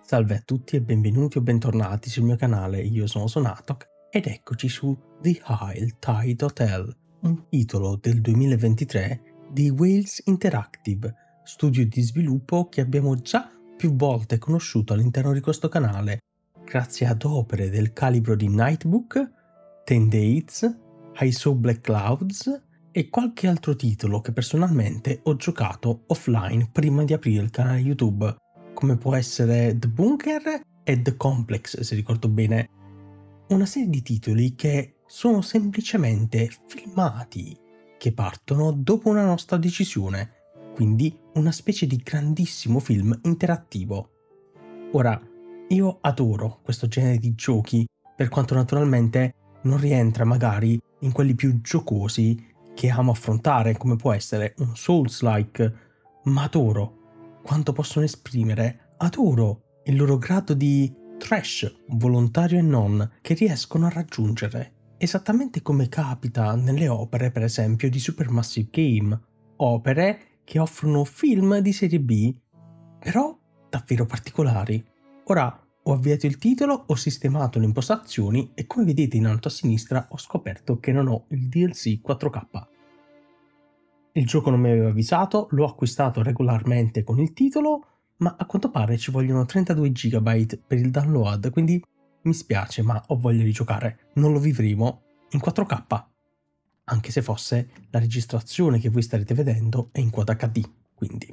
Salve a tutti e benvenuti o bentornati sul mio canale, io sono Sonatok ed eccoci su The High Tide Hotel, un titolo del 2023 di Wales Interactive, studio di sviluppo che abbiamo già più volte conosciuto all'interno di questo canale, grazie ad opere del calibro di Nightbook, 10 Days, I Saw Black Clouds e qualche altro titolo che personalmente ho giocato offline prima di aprire il canale YouTube, come può essere The Bunker e The Complex, se ricordo bene. Una serie di titoli che sono semplicemente filmati che partono dopo una nostra decisione, quindi una specie di grandissimo film interattivo. Ora, io adoro questo genere di giochi, per quanto naturalmente non rientra magari in quelli più giocosi che amo affrontare, come può essere un Souls-like, ma adoro quanto possono esprimere, adoro il loro grado di trash, volontario e non, che riescono a raggiungere, esattamente come capita nelle opere, per esempio, di Supermassive Game, opere che offrono film di serie B, però davvero particolari. Ora ho avviato il titolo, ho sistemato le impostazioni e come vedete in alto a sinistra ho scoperto che non ho il DLC 4K. Il gioco non mi aveva avvisato, l'ho acquistato regolarmente con il titolo, ma a quanto pare ci vogliono 32 GB per il download, quindi mi spiace ma ho voglia di giocare, non lo vivremo in 4K, anche se fosse la registrazione che voi starete vedendo è in Quad HD, quindi.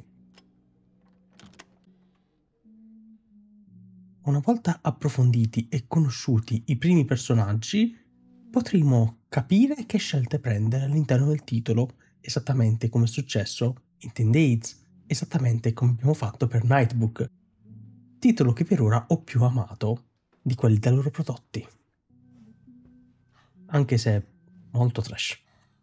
Una volta approfonditi e conosciuti i primi personaggi, potremo capire che scelte prendere all'interno del titolo, esattamente come è successo in 10 Days, esattamente come abbiamo fatto per Nightbook, titolo che per ora ho più amato di quelli da loro prodotti, anche se molto trash.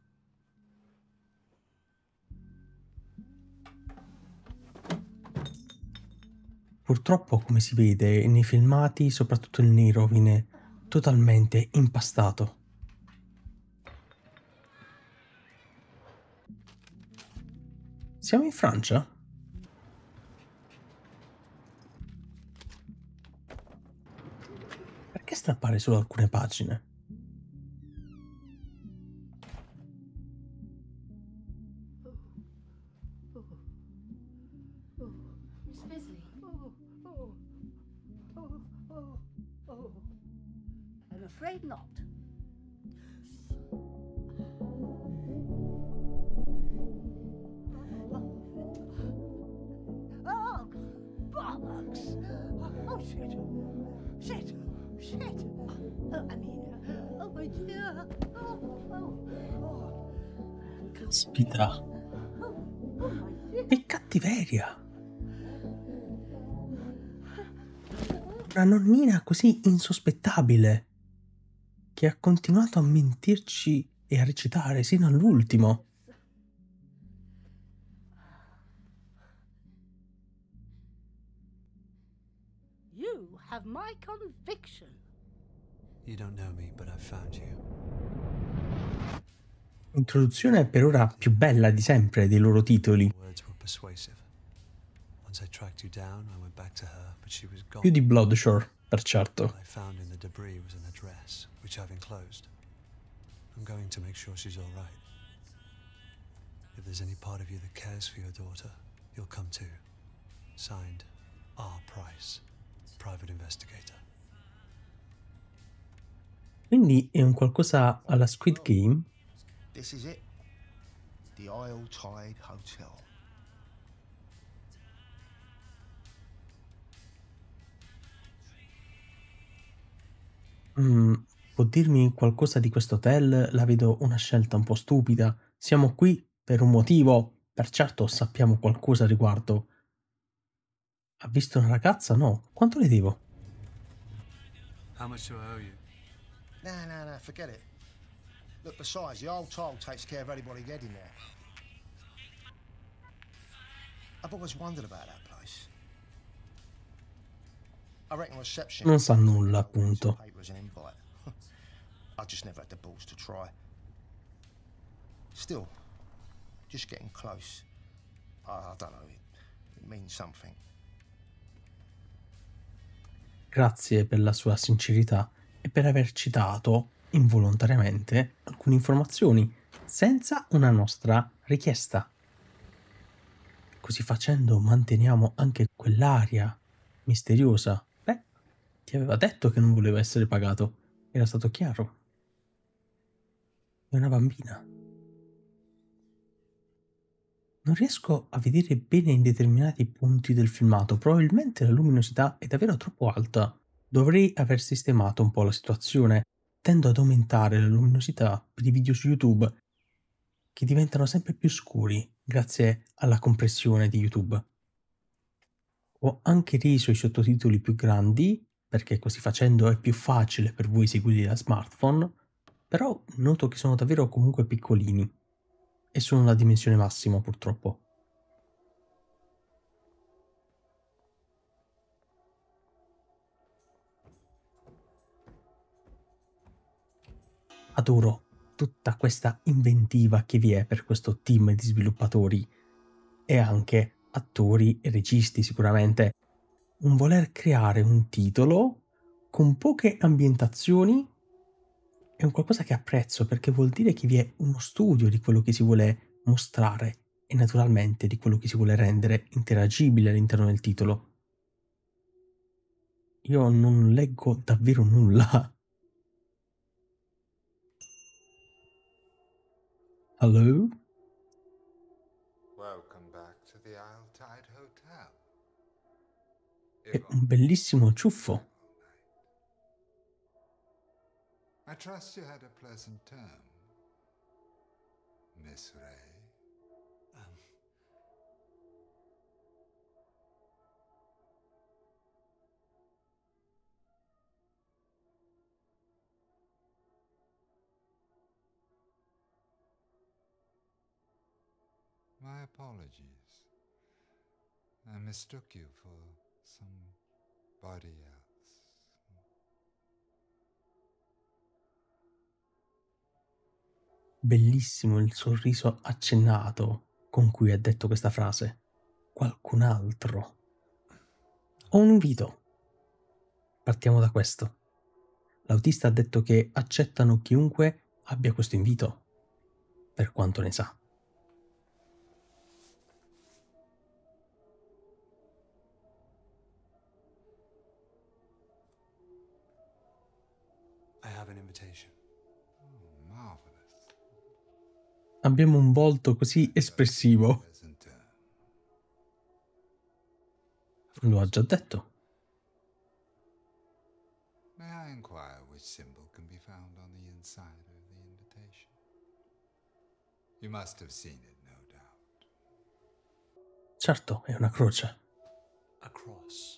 Purtroppo, come si vede nei filmati, soprattutto il nero viene totalmente impastato. Siamo in Francia? Perché strappare solo alcune pagine? Miss Bisley. I'm afraid not. Oh, bollocks! Oh, shit! Shit! Shit! I mean, oh my dear! Oh. Caspita, Oh my dear! che cattiveria! Una nonnina così insospettabile che ha continuato a mentirci e a recitare sino all'ultimo. You have my conviction. You don't know me, but I've found you. Introduzione per ora più bella di sempre dei loro titoli, The words were persuasive. Once I tracked you down, I went back to her, but she was più gone. di Bloodshore, per certo. What I found in the debris was an address, which I've enclosed. I'm going to make sure she's all right. If there's any part of you that cares for your daughter, you'll come too. Signed, R. Price, private investigator. Quindi è un qualcosa alla Squid Game? This is it. The Isle Tide Hotel. Può dirmi qualcosa di questo hotel? La vedo una scelta un po' stupida. Siamo qui per un motivo. Per certo sappiamo qualcosa a riguardo. Ha visto una ragazza? No. Quanto le devo? How much do I owe you? No, forget it. Look, besides, the old toll takes care of anybody getting there. I've always wondered about that place. I reckon reception... Non sa nulla, appunto. Papers and invite. I just never had the balls to try. Still, just getting close. I don't know, it means something. Grazie per la sua sincerità e per averci dato involontariamente alcune informazioni senza una nostra richiesta. Così facendo manteniamo anche quell'aria misteriosa. Beh, ti aveva detto che non voleva essere pagato, era stato chiaro. È una bambina. Non riesco a vedere bene in determinati punti del filmato, probabilmente la luminosità è davvero troppo alta. Dovrei aver sistemato un po' la situazione. Tendo ad aumentare la luminosità per i video su YouTube che diventano sempre più scuri grazie alla compressione di YouTube. Ho anche reso i sottotitoli più grandi, perché così facendo è più facile per voi seguirli da smartphone, però noto che sono davvero comunque piccolini e sono la dimensione massima purtroppo. Adoro tutta questa inventiva che vi è per questo team di sviluppatori e anche attori e registi sicuramente. Un voler creare un titolo con poche ambientazioni è un qualcosa che apprezzo perché vuol dire che vi è uno studio di quello che si vuole mostrare e naturalmente di quello che si vuole rendere interagibile all'interno del titolo. Io non leggo davvero nulla. Hello? Welcome back to the Isle Tide Hotel. È un bellissimo ciuffo. I trust you had a pleasant term, Miss Ray. My apologies. I mistook you for somebody else. Bellissimo il sorriso accennato con cui ha detto questa frase. Qualcun altro. Ho un invito. Partiamo da questo. L'autista ha detto che accettano chiunque abbia questo invito, per quanto ne sa. I have an invitation. Oh, marvelous. Abbiamo un volto così espressivo. Pleasant term. Lo ha già detto. May I inquire which symbol can be found on the inside of the invitation? You must have seen it, no doubt. Certo, è una croce. A cross.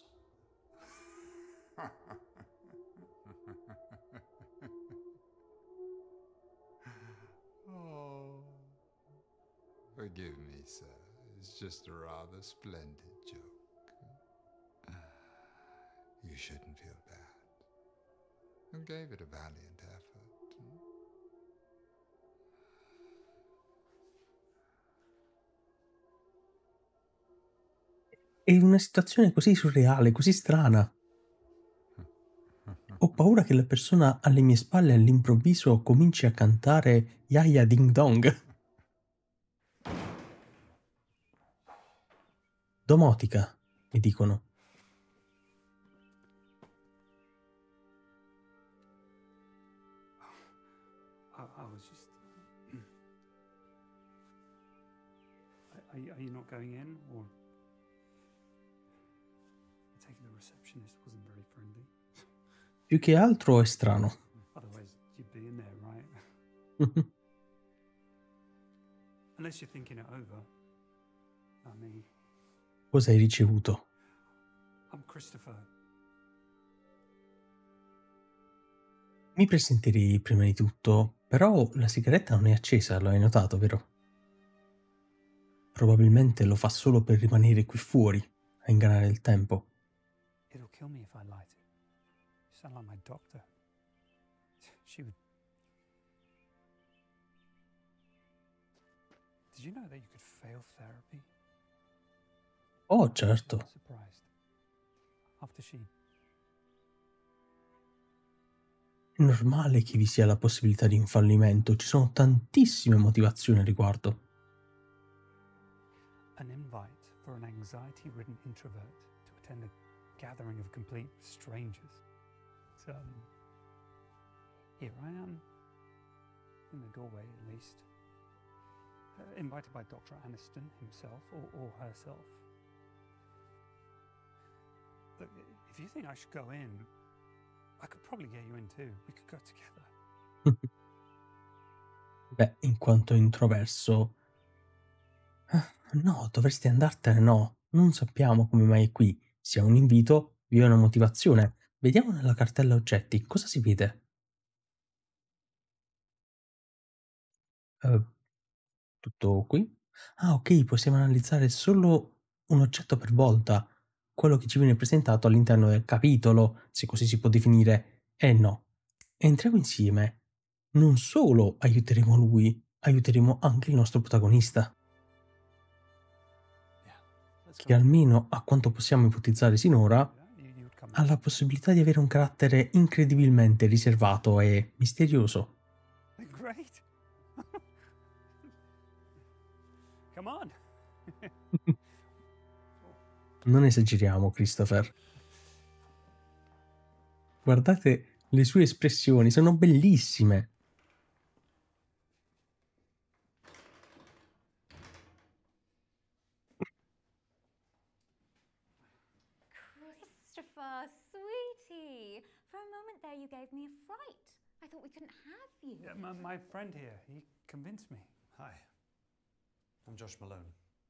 Oh, forgive me, sir. It's just a rather splendid joke. You shouldn't feel bad. You gave it a valiant effort. È una situazione così surreale, così strana. Ho paura che la persona alle mie spalle all'improvviso cominci a cantare Yaya Ding Dong. Domotica, mi dicono. I was just. Are you not going in, or? I take it the receptionist wasn't very friendly. Più che altro è strano. Otherwise, you'd be in there, right? Unless you're thinking it over. I mean, Cosa hai ricevuto? I'm Christopher. Mi presenterei prima di tutto, però la sigaretta non è accesa, lo hai notato, vero? Probabilmente lo fa solo per rimanere qui fuori, a ingannare il tempo. It'll kill me if I light it. You sound like my doctor. She would. Did you know that you could fail therapy? Oh, I was certo. surprised. After she normale che vi sia la possibilità di un fallimento, ci sono tantissime motivazioni al riguardo. An invite for an anxiety-ridden introvert to attend a gathering of complete strangers. It's, here I am, in the doorway at least, invited by Dr. Aniston himself or herself. Look, if you think I should go in, I could probably get you in too. We could go together. Beh, in quanto introverso, no, dovresti andartene, no. Non sappiamo come mai è qui. Sia un invito, vi è una motivazione. Vediamo nella cartella oggetti, cosa si vede? Tutto qui? Ah, ok, possiamo analizzare solo un oggetto per volta, quello che ci viene presentato all'interno del capitolo, se così si può definire. Eh no. Entriamo insieme. Non solo aiuteremo lui, aiuteremo anche il nostro protagonista, Yeah. Let's che go. almeno a quanto possiamo ipotizzare sinora You would come ha la possibilità di avere un carattere incredibilmente riservato e misterioso. in. Great. Come on. Non esageriamo, Christopher. Guardate le sue espressioni, sono bellissime. Christopher, sweetie. For a moment there, you gave me a fright. I thought we couldn't have you. Yeah, my friend here, he convinced me. Hi. I'm Josh Malone.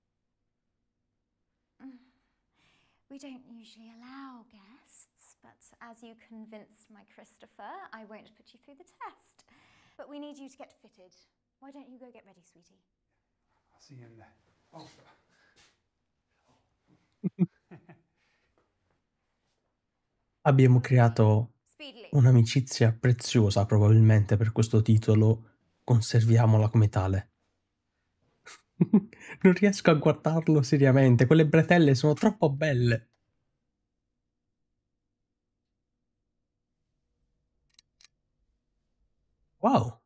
We don't usually allow guests, but as you convinced my Christopher, I won't put you through the test. But we need you to get fitted. Why don't you go get ready, sweetie? I'll see you in there. Oh. Abbiamo creato Speedily. un'amicizia preziosa probabilmente per questo titolo, conserviamola come tale. Non riesco a guardarlo seriamente, quelle bretelle sono troppo belle. Wow,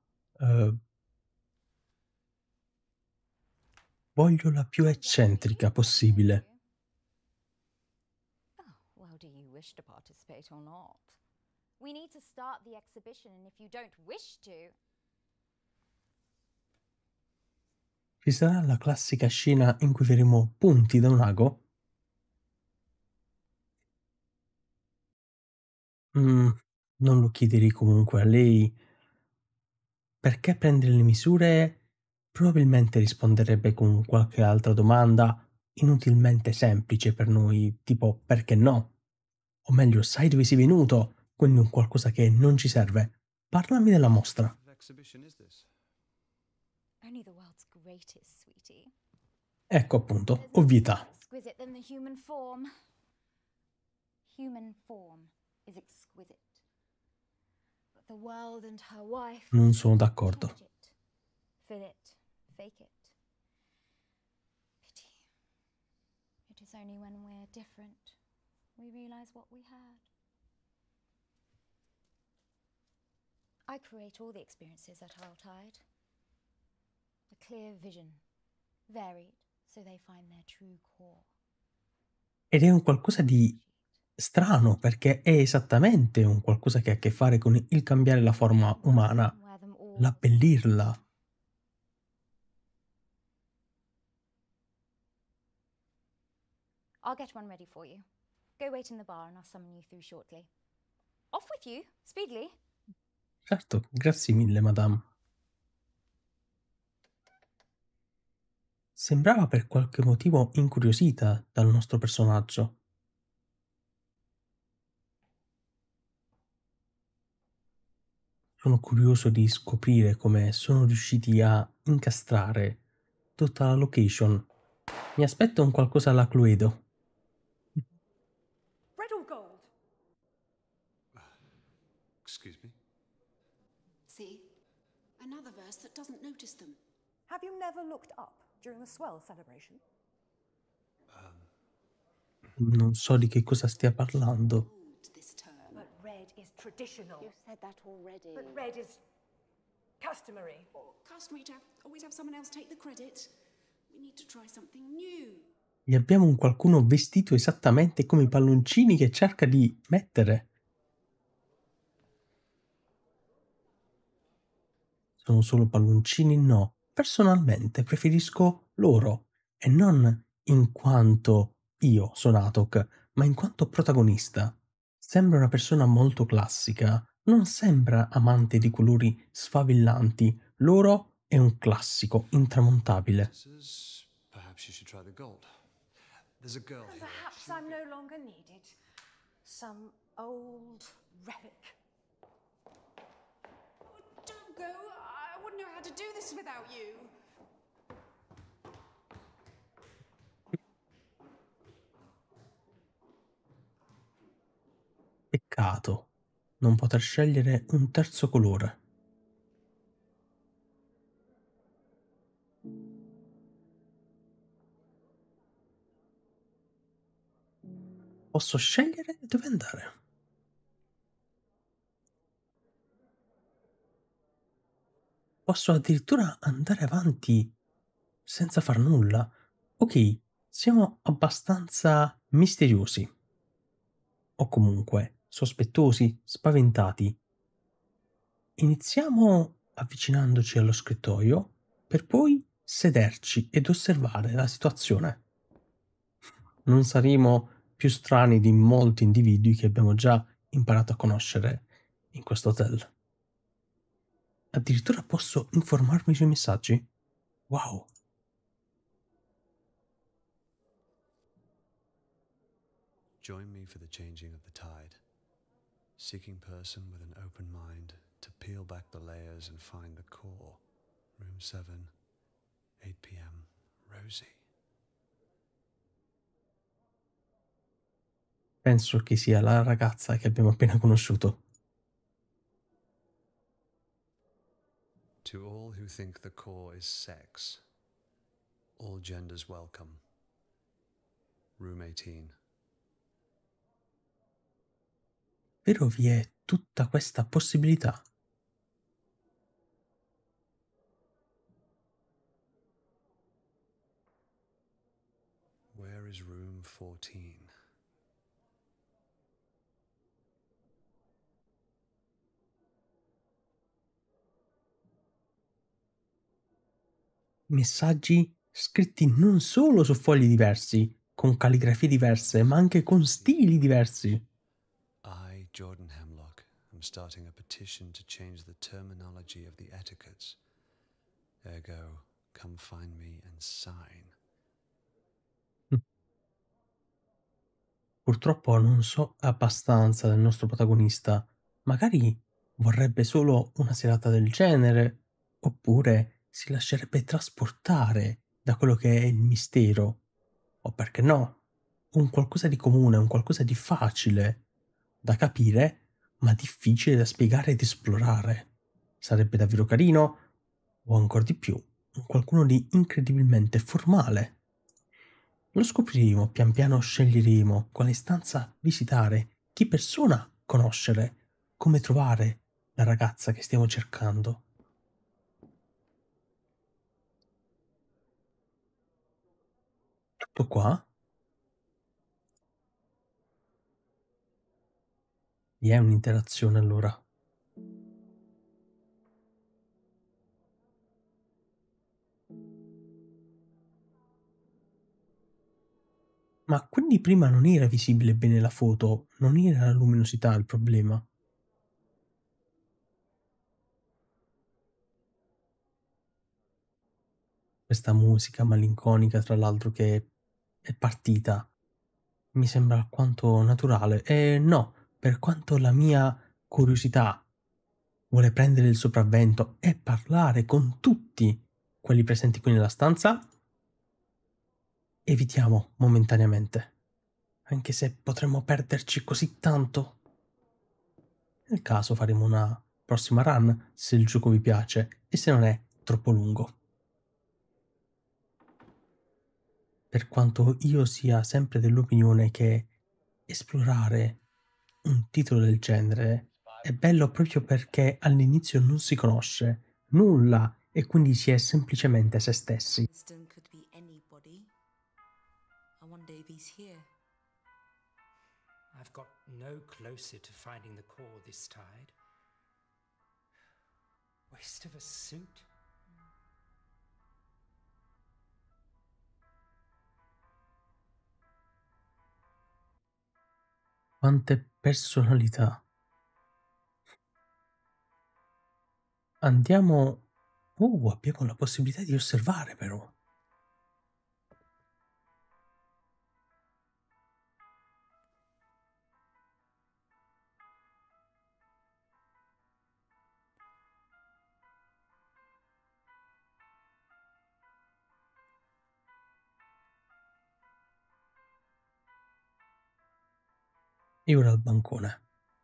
voglio la più eccentrica possibile. Oh, well, do you wish to participate or not? We need to start the exhibition, and if you don't wish to... Ci sarà la classica scena in cui vedremo punti da un ago? Non lo chiederei comunque a lei. Perché prendere le misure? Probabilmente risponderebbe con qualche altra domanda inutilmente semplice per noi, tipo perché no? O meglio, sai dove sei venuto? Quindi un qualcosa che non ci serve. Parlami della mostra. What kind of exhibition is this? Only the world's greatest, sweetie. Ecco appunto, There's nothing more ovvietà. exquisite than the human form. Human form is exquisite. But the world and her wife Non sono d'accordo. change it, fill it, fake it. Pity. It is only when we're different we realize what we had. I create all the experiences at Tide. A clear vision, varied, so they find their true core. Ed è un qualcosa di strano perché è esattamente un qualcosa che ha a che fare con il cambiare la forma umana, Wear them all. l'abbellirla. I'll get one ready for you. Go wait in the bar and I'll summon you through shortly. Off with you, speedily. Certo, grazie mille, madame. Sembrava per qualche motivo incuriosita dal nostro personaggio. Sono curioso di scoprire come sono riusciti a incastrare tutta la location. Mi aspetto un qualcosa alla Cluedo. Red or gold? Excuse me? See? Another verse that doesn't notice them. Have you never looked up during the swell celebration? Non so di che cosa stia parlando. Gold this term. But red is traditional. You said that already. But red is customary. Customary to always have someone else take the credit. We need to try something new. E abbiamo un qualcuno vestito esattamente come i palloncini che cerca di mettere. Sono solo palloncini? No. Personalmente preferisco loro, e non in quanto io sono Atok, ma in quanto protagonista. Sembra una persona molto classica, non sembra amante di colori sfavillanti. Loro è un classico intramontabile. Perhaps you should try the gold. There's a girl here. Perhaps I'm no longer needed. Some old relic. Oh, don't go. I wouldn't know how to do this without you. Peccato non poter scegliere un terzo colore. Posso scegliere dove andare. Posso addirittura andare avanti senza far nulla. Ok, siamo abbastanza misteriosi. O comunque sospettosi, spaventati. Iniziamo avvicinandoci allo scrittoio per poi sederci ed osservare la situazione. Non saremo più strani di molti individui che abbiamo già imparato a conoscere in questo hotel. Addirittura posso informarmi sui messaggi? Wow! Join me for the changing of the tide. Seeking person with an open mind to peel back the layers and find the core. Room 7, 8 p.m. Rosie. Penso che sia la ragazza che abbiamo appena conosciuto. To all who think the core is sex, all genders welcome. Room 18. Però vi è tutta questa possibilità. Where is room 14? Messaggi scritti non solo su fogli diversi, con calligrafie diverse, ma anche con stili diversi. I, Jordan Hemlock, am starting a petition to change the terminology of the etiquettes. Ergo, come find me and sign. Purtroppo non so abbastanza del nostro protagonista. Magari vorrebbe solo una serata del genere, oppure si lascerebbe trasportare da quello che è il mistero, o perché no, un qualcosa di comune, un qualcosa di facile da capire, ma difficile da spiegare ed esplorare. Sarebbe davvero carino, o ancora di più, un qualcuno di incredibilmente formale. Lo scopriremo, pian piano sceglieremo quale stanza visitare, chi persona conoscere, come trovare la ragazza che stiamo cercando. Tutto qua? Vi è un'interazione allora. Ma quindi prima non era visibile bene la foto, non era la luminosità il problema. Questa musica malinconica, tra l'altro, che è partita, mi sembra alquanto naturale. E no, per quanto la mia curiosità vuole prendere il sopravvento e parlare con tutti quelli presenti qui nella stanza, evitiamo momentaneamente, anche se potremmo perderci così tanto. Nel caso faremo una prossima run se il gioco vi piace e se non è troppo lungo. Per quanto io sia sempre dell'opinione che esplorare un titolo del genere è bello proprio perché all'inizio non si conosce nulla e quindi si è semplicemente se stessi. Winston could be anybody. And one day if he's here. I've got no closer to finding the core this tide. Waste of a suit. Quante personalità. Andiamo... abbiamo la possibilità di osservare però. E ora al bancone.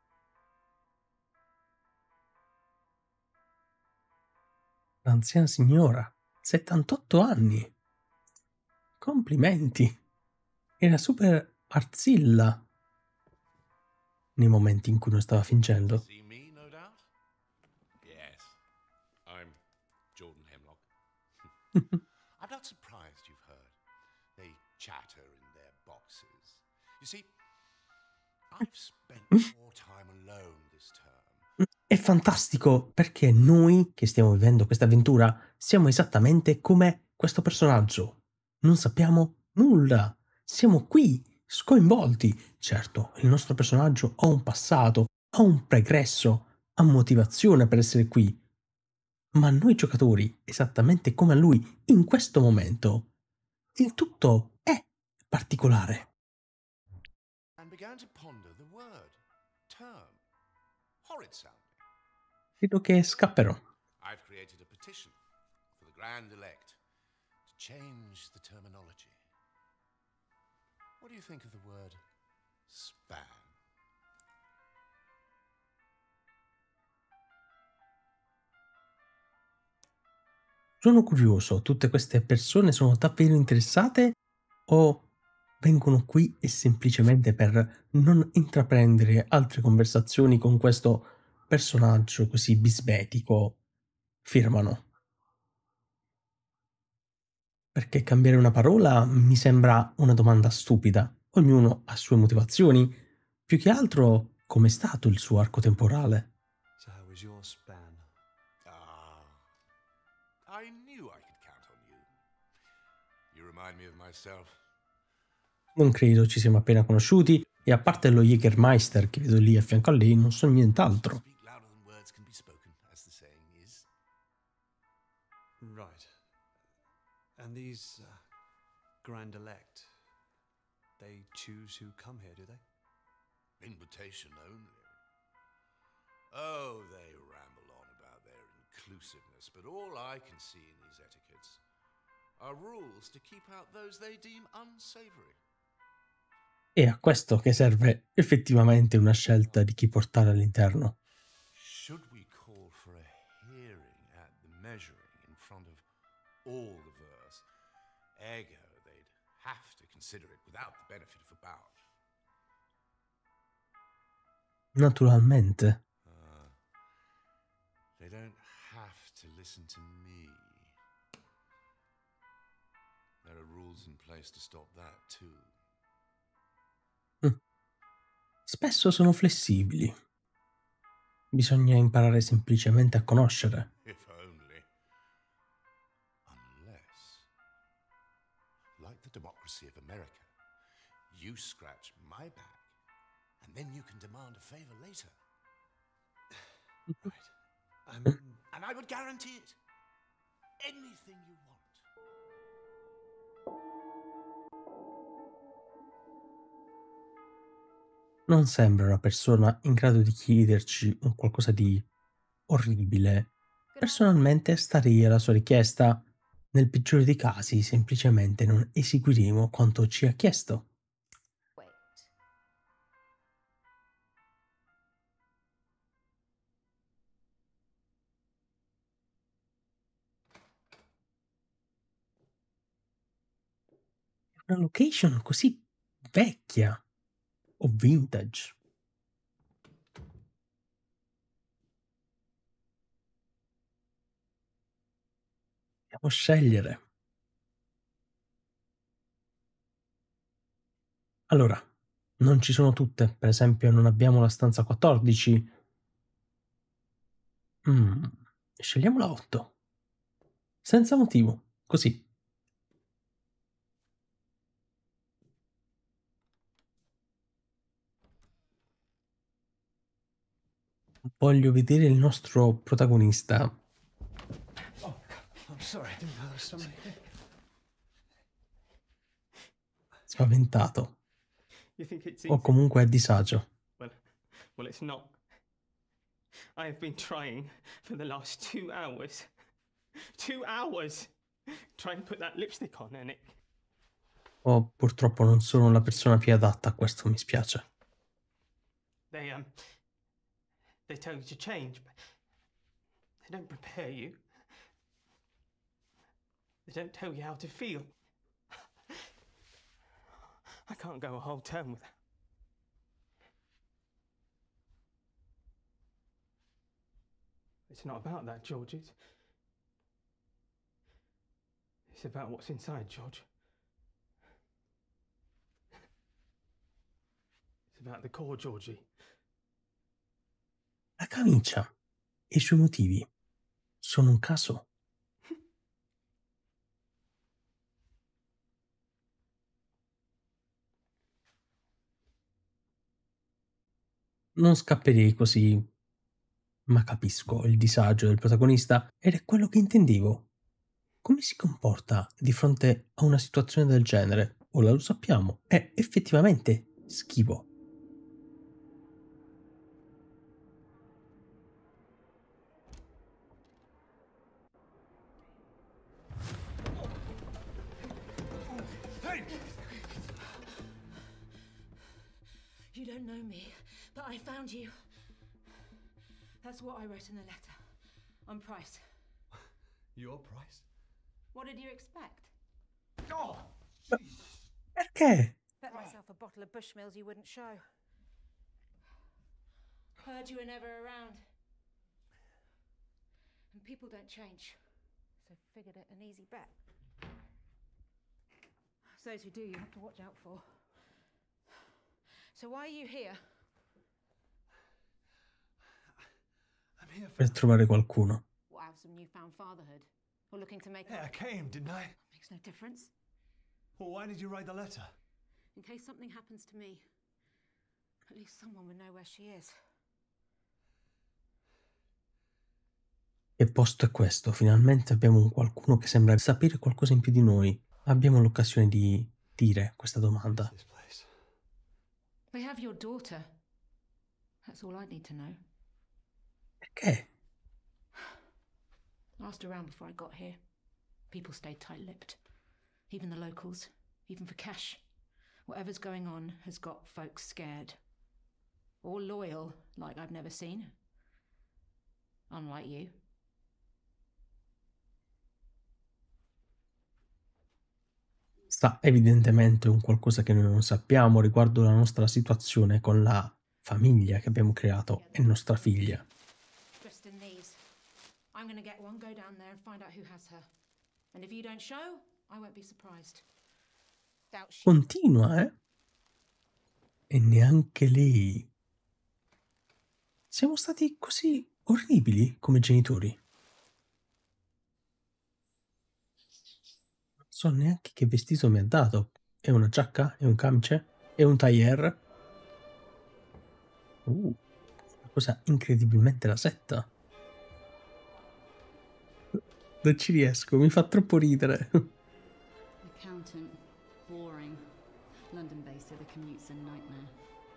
L'anziana signora, 78 anni. Complimenti. Era super arzilla nei momenti in cui non stava fingendo. See me, no doubt? Yes. I'm Jordan Hemlock. I'm not surprised you've heard. They chatter in their boxes. You see, I've spent more time alone this term. È fantastico perché noi che stiamo vivendo questa avventura siamo esattamente come questo personaggio. Non sappiamo nulla. Siamo qui, scoinvolti. Certo, il nostro personaggio ha un passato, ha un pregresso, ha motivazione per essere qui. Ma noi giocatori, esattamente come a lui, in questo momento, il tutto è particolare. And began to ponder the word, term. Horrid sounding. Credo che scapperò. I've created a petition for the Grand Elect to change the terminology. What do you think of the word span? Sono curioso, tutte queste persone sono davvero interessate o vengono qui e semplicemente per non intraprendere altre conversazioni con questo personaggio così bisbetico firmano? Perché cambiare una parola mi sembra una domanda stupida. Ognuno ha sue motivazioni. Più che altro, com'è stato il suo arco temporale? So how was your span? I knew I could count on you. You remind me of myself. Non credo ci siamo appena conosciuti e a parte lo Jägermeister che vedo lì a fianco a lei non so nient'altro. Speak louder than words can be spoken, as the saying is. Right. And these Grand Elect, they choose who come here, do they? Invitation only. Oh, they ramble on about their inclusiveness, but all I can see in these etiquettes are rules to keep out those they deem unsavory. E a questo che serve effettivamente una scelta di chi portare all'interno. Should we call for a hearing at the measuring in front of all the verse? Ergo, they'd have to consider it without the benefit of a bout. Naturalmente. They don't have to listen to me. There are rules in place to stop that too. Spesso sono flessibili. Bisogna imparare semplicemente a conoscere. If only. Unless, like the democracy of America, you scratch my back and then you can demand a favor later. Right. I mean, And I would guarantee it. Anything you want. Non sembra una persona in grado di chiederci un qualcosa di orribile. Personalmente starei alla sua richiesta. Nel peggiore dei casi semplicemente non eseguiremo quanto ci ha chiesto. Wait. Una location così vecchia o vintage. O scegliere. Allora, non ci sono tutte. Per esempio, non abbiamo la stanza 14. Scegliamo la 8. Senza motivo, così. Voglio vedere il nostro protagonista. Oh, I'm sorry, I didn't know there was somebody here. Spaventato. You think it's O easy? comunque a disagio. Well, it's not. I have been trying for the last 2 hours. 2 hours! Trying to put that lipstick on and it... Oh, purtroppo non sono la persona più adatta a questo, mi spiace. They tell you to change, but they don't prepare you. They don't tell you how to feel. I can't go a whole term without... It's not about that, George. It's about what's inside, George. It's about the core, Georgie. La camicia e i suoi motivi sono un caso? Non scapperei così, ma capisco il disagio del protagonista ed è quello che intendevo. Come si comporta di fronte a una situazione del genere? Ora lo sappiamo, è effettivamente schivo. You don't know me, but I found you. That's what I wrote in the letter. I'm Price. You're Price? What did you expect? Oh! Perché? Bet myself a bottle of Bushmills you wouldn't show. Heard you were never around. And people don't change. So figured it an easy bet. Those who do, you have to watch out for. So why are you here? I'm here for... Per trovare qualcuno. What, have some newfound fatherhood? Or looking to make... Yeah, I came, didn't I? Makes no difference. Well, why did you write the letter? In case something happens to me, at least someone would know where she is. Che posto è questo? Finalmente abbiamo un qualcuno che sembra sapere qualcosa in più di noi. Abbiamo l'occasione di dire questa domanda. They have your daughter. That's all I need to know. Perché? I asked around before I got here. People stayed tight-lipped. Even the locals. Even for cash. Whatever's going on has got folks scared. Or loyal, like I've never seen. Unlike you. Sta evidentemente un qualcosa che noi non sappiamo riguardo la nostra situazione con la famiglia che abbiamo creato e nostra figlia. Just in these. I'm gonna get one, go down there and find out who has her. And if you don't show, I won't be surprised. Doubt she... Continua, eh? E neanche lei. Siamo stati così orribili come genitori. Non so neanche che vestito mi ha dato. È una giacca? È un camice? È un tailleur? Una cosa incredibilmente la setta. Non ci riesco, mi fa troppo ridere. Accountant, boring. London-based, so the commute's a nightmare.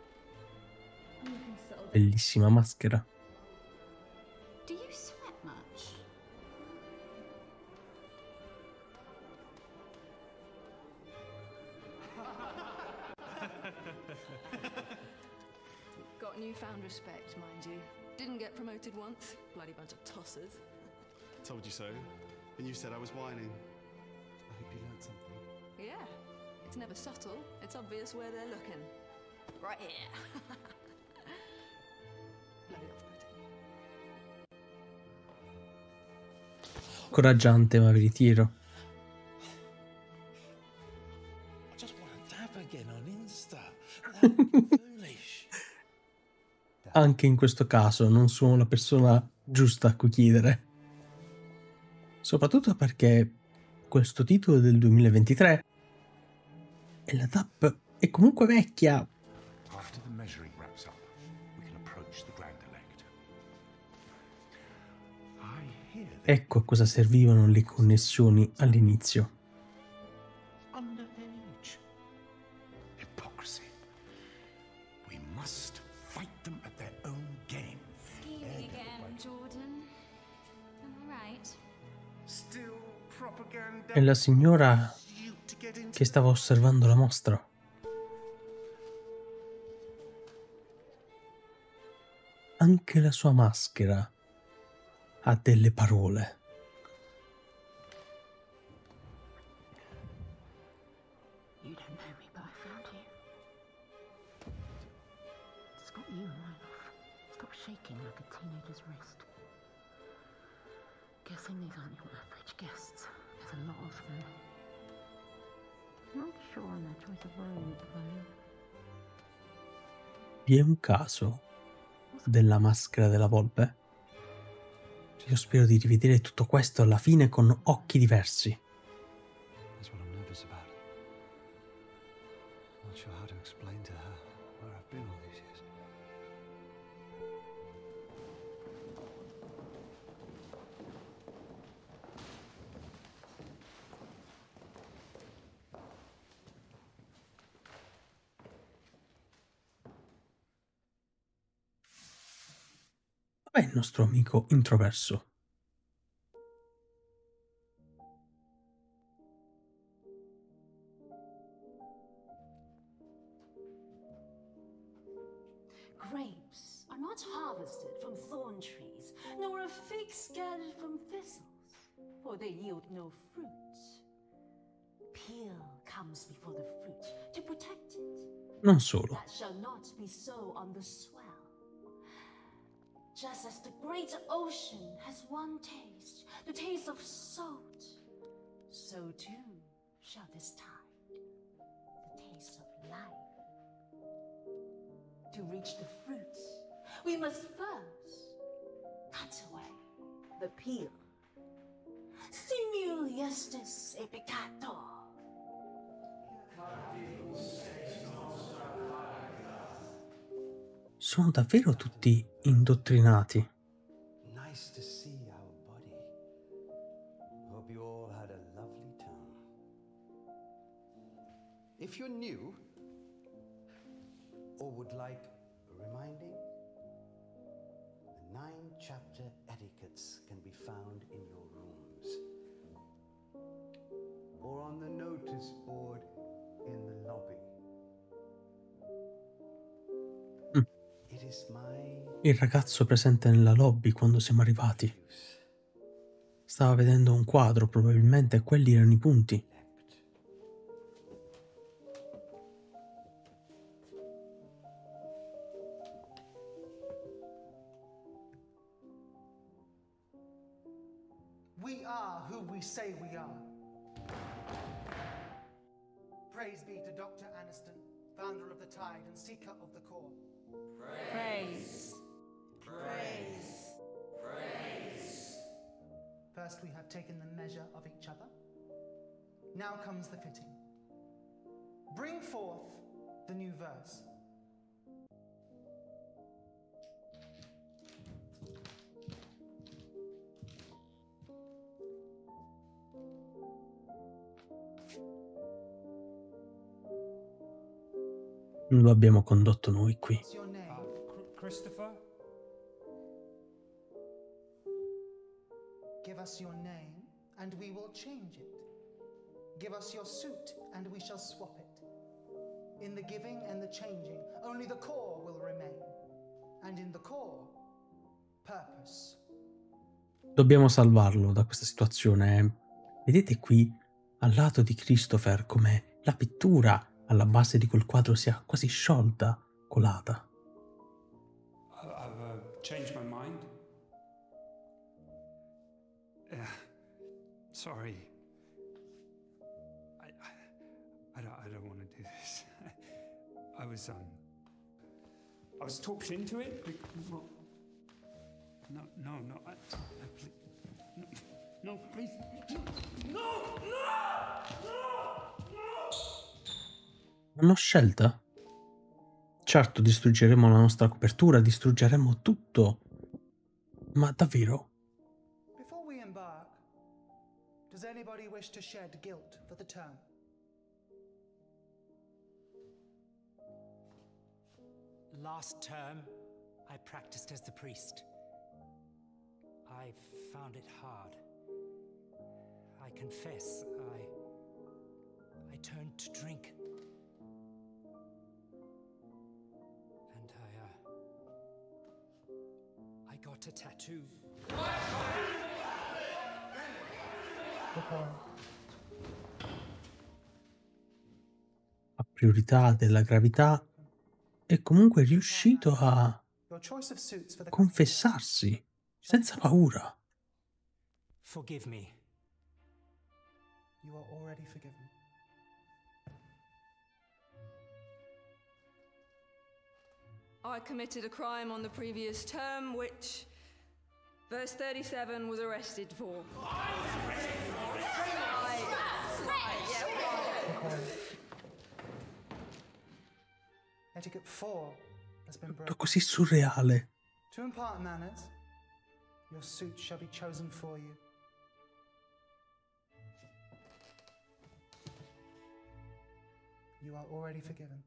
Bellissima maschera. Do you sweat much? Got newfound respect, mind you. Didn't get promoted once. Bloody bunch of tossers. Told you so. And you said I was whining. I hope you learned something. Yeah. It's never subtle. It's obvious where they're looking. Right here. Bloody off-putting. Incoraggiante, ma veritiero. Anche in questo caso non sono la persona giusta a cui chiedere. Soprattutto perché questo titolo è del 2023 e la DAP è comunque vecchia. Ecco a cosa servivano le connessioni all'inizio. Underage. Hypocrisy. We must fight them at their own game. Scheming again, Jordan. Am I right? Still propaganda. È la signora che stava osservando la mostra. Anche la sua maschera ha delle parole. You don't know me, but I found you. It's got you right off. Stop shaking like a teenager's wrist. Guessing these aren't your average guests. There's a lot of them. Not sure on their choice of robe, though. Vi è un caso della maschera della volpe? Io spero di rivedere tutto questo alla fine con occhi diversi. That's what I'm nervous about. Not sure how to explain to her where I've been all these years. Dov'è il nostro amico introverso? Grapes are not harvested from thorn trees, nor are figs scattered from thistles, for they yield no fruit. Peel comes before the fruit to protect it. Non solo. That shall not be so on the swell. Just as the great ocean has one taste, the taste of salt, so too shall this tide, the taste of life. To reach the fruit, we must first cut away the peel. Simul iestis e peccator. Sono davvero tutti indottrinati. Nice to see our body. Hope you all had a lovely time. If you're new or would like reminding, the 9-chapter etiquettes can be found in your rooms or on the notice board in the lobby. Il ragazzo presente nella lobby quando siamo arrivati stava vedendo un quadro, probabilmente quelli erano i punti. We are who we say we are. Praise be to Dr. Aniston, founder of the Tide and seeker of the core. Praise. Praise. Praise. First we have taken the measure of each other. Now comes the fitting. Bring forth the new verse. Lo abbiamo condotto noi qui. Christopher? Give us your name and we will change it. Give us your suit and we shall swap it. In the giving and the changing, only the core will remain. And in the core, purpose. Dobbiamo salvarlo da questa situazione. Vedete qui, al lato di Christopher, come la pittura alla base di quel quadro sia quasi sciolta, colata. I've changed my mind. sorry. I don't want to do this. I was talked into it. No, please. No! Non ho scelta? Certo, distruggeremo la nostra copertura, distruggeremo tutto. Ma davvero? Before we embark, does anybody wish to shed guilt for the term? Last term, I practiced as the priest. I found it hard. I confess, I turned to drink. And I got a tattoo. A priorità della gravità è comunque riuscito a confessarsi senza paura. Forgive me. You are already forgiven. I committed a crime on the previous term, which verse 37 was arrested for. Etiquette 4 has been Tutto broken. così surreale. To impart manners, your suit shall be chosen for you. You are already forgiven.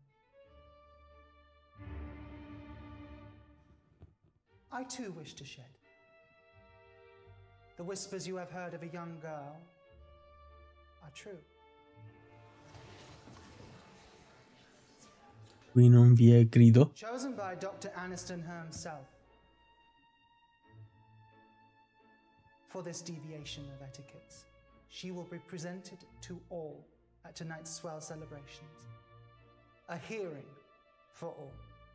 I too wish to shed. The whispers you have heard of a young girl are true. Qui non vi è grido. Chosen by Dr. Aniston himself for this deviation of etiquettes, she will be presented to all at tonight's swell celebrations. A hearing for all.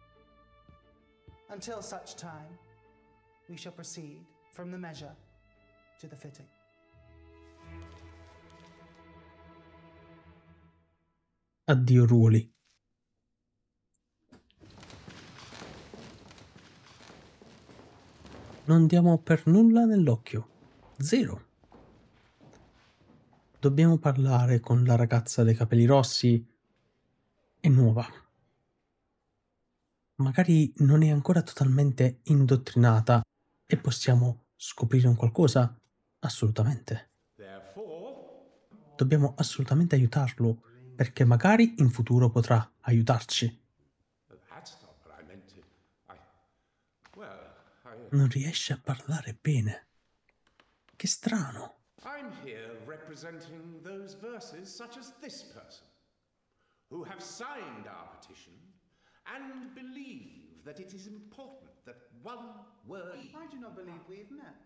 Until such time, we shall proceed from the measure to the fitting. Addio ruoli. Non diamo per nulla nell'occhio. Zero. Dobbiamo parlare con la ragazza dei capelli rossi. È nuova. Magari non è ancora totalmente indottrinata e possiamo scoprire un qualcosa? Assolutamente. Dobbiamo assolutamente aiutarlo, perché magari in futuro potrà aiutarci. Non riesce a parlare bene. Che strano. I'm here representing those verses such as this person, who have signed our petition and believe that it is important that one word... I do not believe we've met.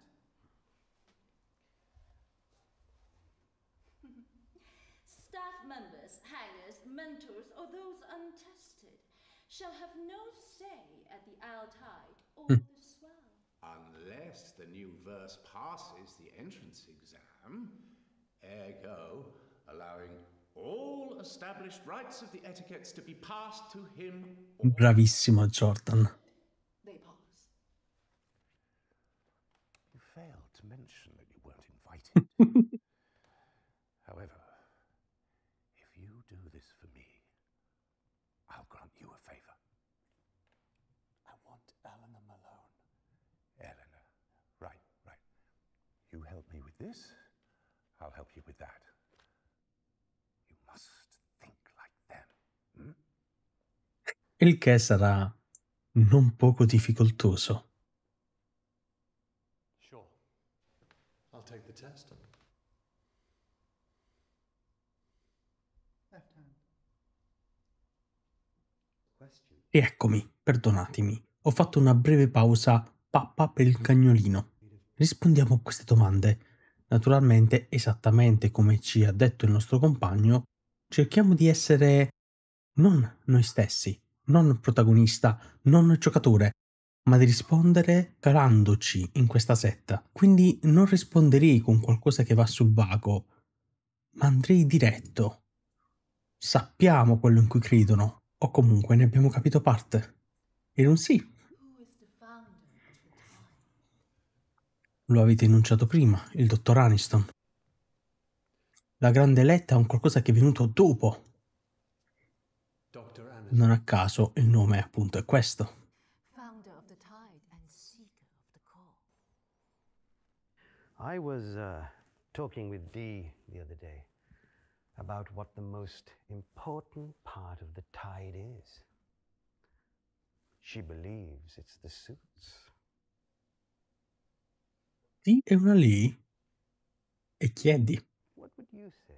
Staff members, hangers, mentors, or those untested shall have no say at the Altide or the Swell. Unless the new verse passes the entrance exam, ergo allowing all established rights of the etiquettes to be passed to him. Bravissimo Jordan. They pause. You failed to mention that you weren't invited. However, if you do this for me, I'll grant you a favor. I want Eleanor Malone. Eleanor. Right. You help me with this, I'll help you with that. You must think like them. Il che sarà non poco difficoltoso. Sure. I'll take the test. Left hand. Question. E eccomi, perdonatemi. Ho fatto una breve pausa pappa per il cagnolino. Rispondiamo a queste domande. Naturalmente, esattamente come ci ha detto il nostro compagno, cerchiamo di essere non noi stessi, non protagonista, non giocatore, ma di rispondere calandoci in questa setta. Quindi non risponderei con qualcosa che va sul vago, ma andrei diretto. Sappiamo quello in cui credono, o comunque ne abbiamo capito parte. Era un sì. Lo avete enunciato prima, il dottor Aniston. La grande eletta è un qualcosa che è venuto dopo. Non a caso il nome appunto è questo. Founder of the tide and seeker of the core. I was talking with Dee the other day about what the most important part of the tide is. She believes it's the suits. Dee è una lei? E chi è Dee? What would you say?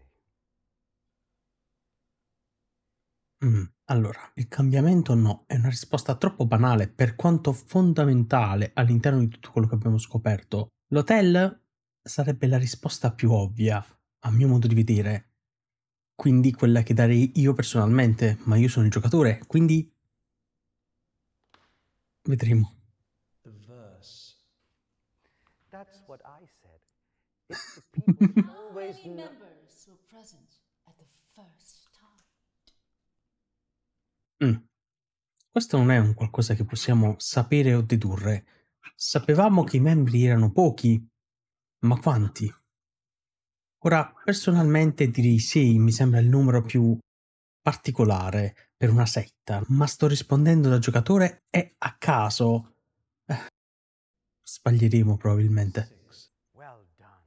Allora, il cambiamento no, è una risposta troppo banale per quanto fondamentale all'interno di tutto quello che abbiamo scoperto. L'hotel sarebbe la risposta più ovvia, a mio modo di vedere. Quindi quella che darei io personalmente, ma io sono il giocatore, quindi vedremo. The verse. That's what I said. It's the people who always How many know. members were present at the first time? Questo non è un qualcosa che possiamo sapere o dedurre. Sapevamo che i membri erano pochi, ma quanti? Ora, personalmente direi 6, mi sembra il numero più particolare per una setta, ma sto rispondendo da giocatore e a caso. Sbaglieremo probabilmente. Well done.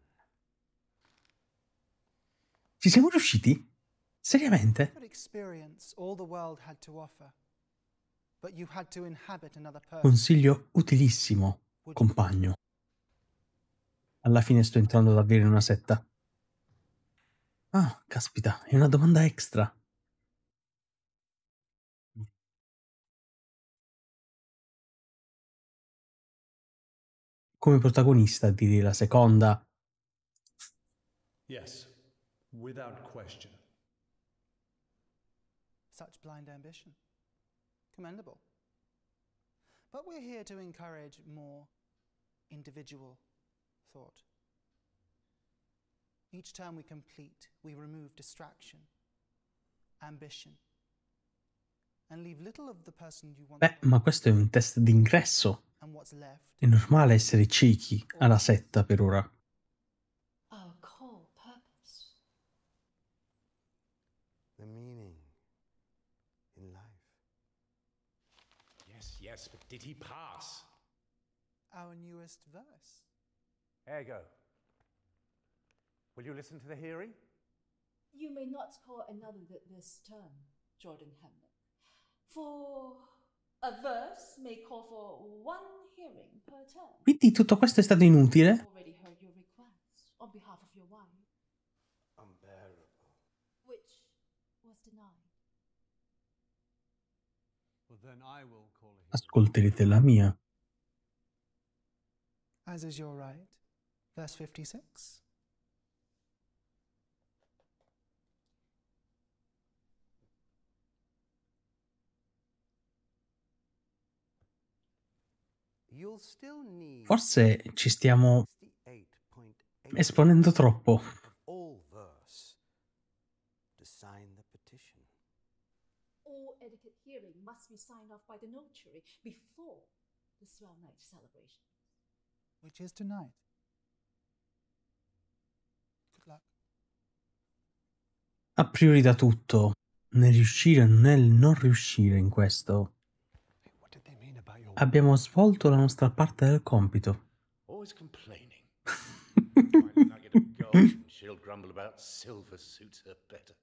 Ci siamo riusciti? Seriamente? Could experience all the world had to offer, but you had to inhabit another person. Consiglio utilissimo, compagno. Alla fine sto entrando davvero in una setta. Ah, caspita, è una domanda extra. Come protagonista direi la seconda. Yes, without question. Such blind ambition. Commendable. But we're here to encourage more individual thought. Each term we complete, we remove distraction, ambition, and leave little of the person you want. Beh, ma questo è un test d'ingresso. And what's left? È normale essere ciechi alla setta per ora. Our core purpose. The meaning in life. Yes, but did he pass? Our newest verse. Ergo, will you listen to the hearing? You may not call another this term, Jordan Hemlock. For a verse may call for one hearing per term. Quindi tutto questo è stato inutile? Already heard your request on behalf of your wife, Unbearable. which was denied. Well, then I will call a hearing. Ascolterete la mia. As is your right. Verse 56. You'll still need Forse ci stiamo 68.8 esponendo troppo. of all verse to sign the petition. All etiquette hearing must be signed off by the notary before the swell night celebration. Which is tonight. Good luck. Ha priorità tutto. Nel riuscire o nel non riuscire in questo. Abbiamo svolto la nostra parte del compito. Always complaining. Find a nugget of gold and she'll grumble about silver suits her better.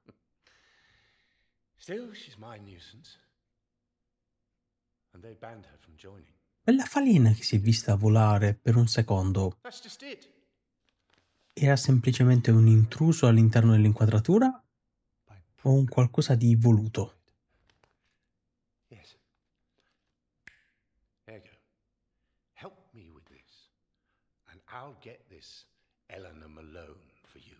Still, she's my nuisance. And they banned her from joining. Quella falena che si è vista volare per un secondo That's just it. era semplicemente un intruso all'interno dell'inquadratura o un qualcosa di voluto? Yes. Ergo, help me with this, and I'll get this Eleanor Malone for you.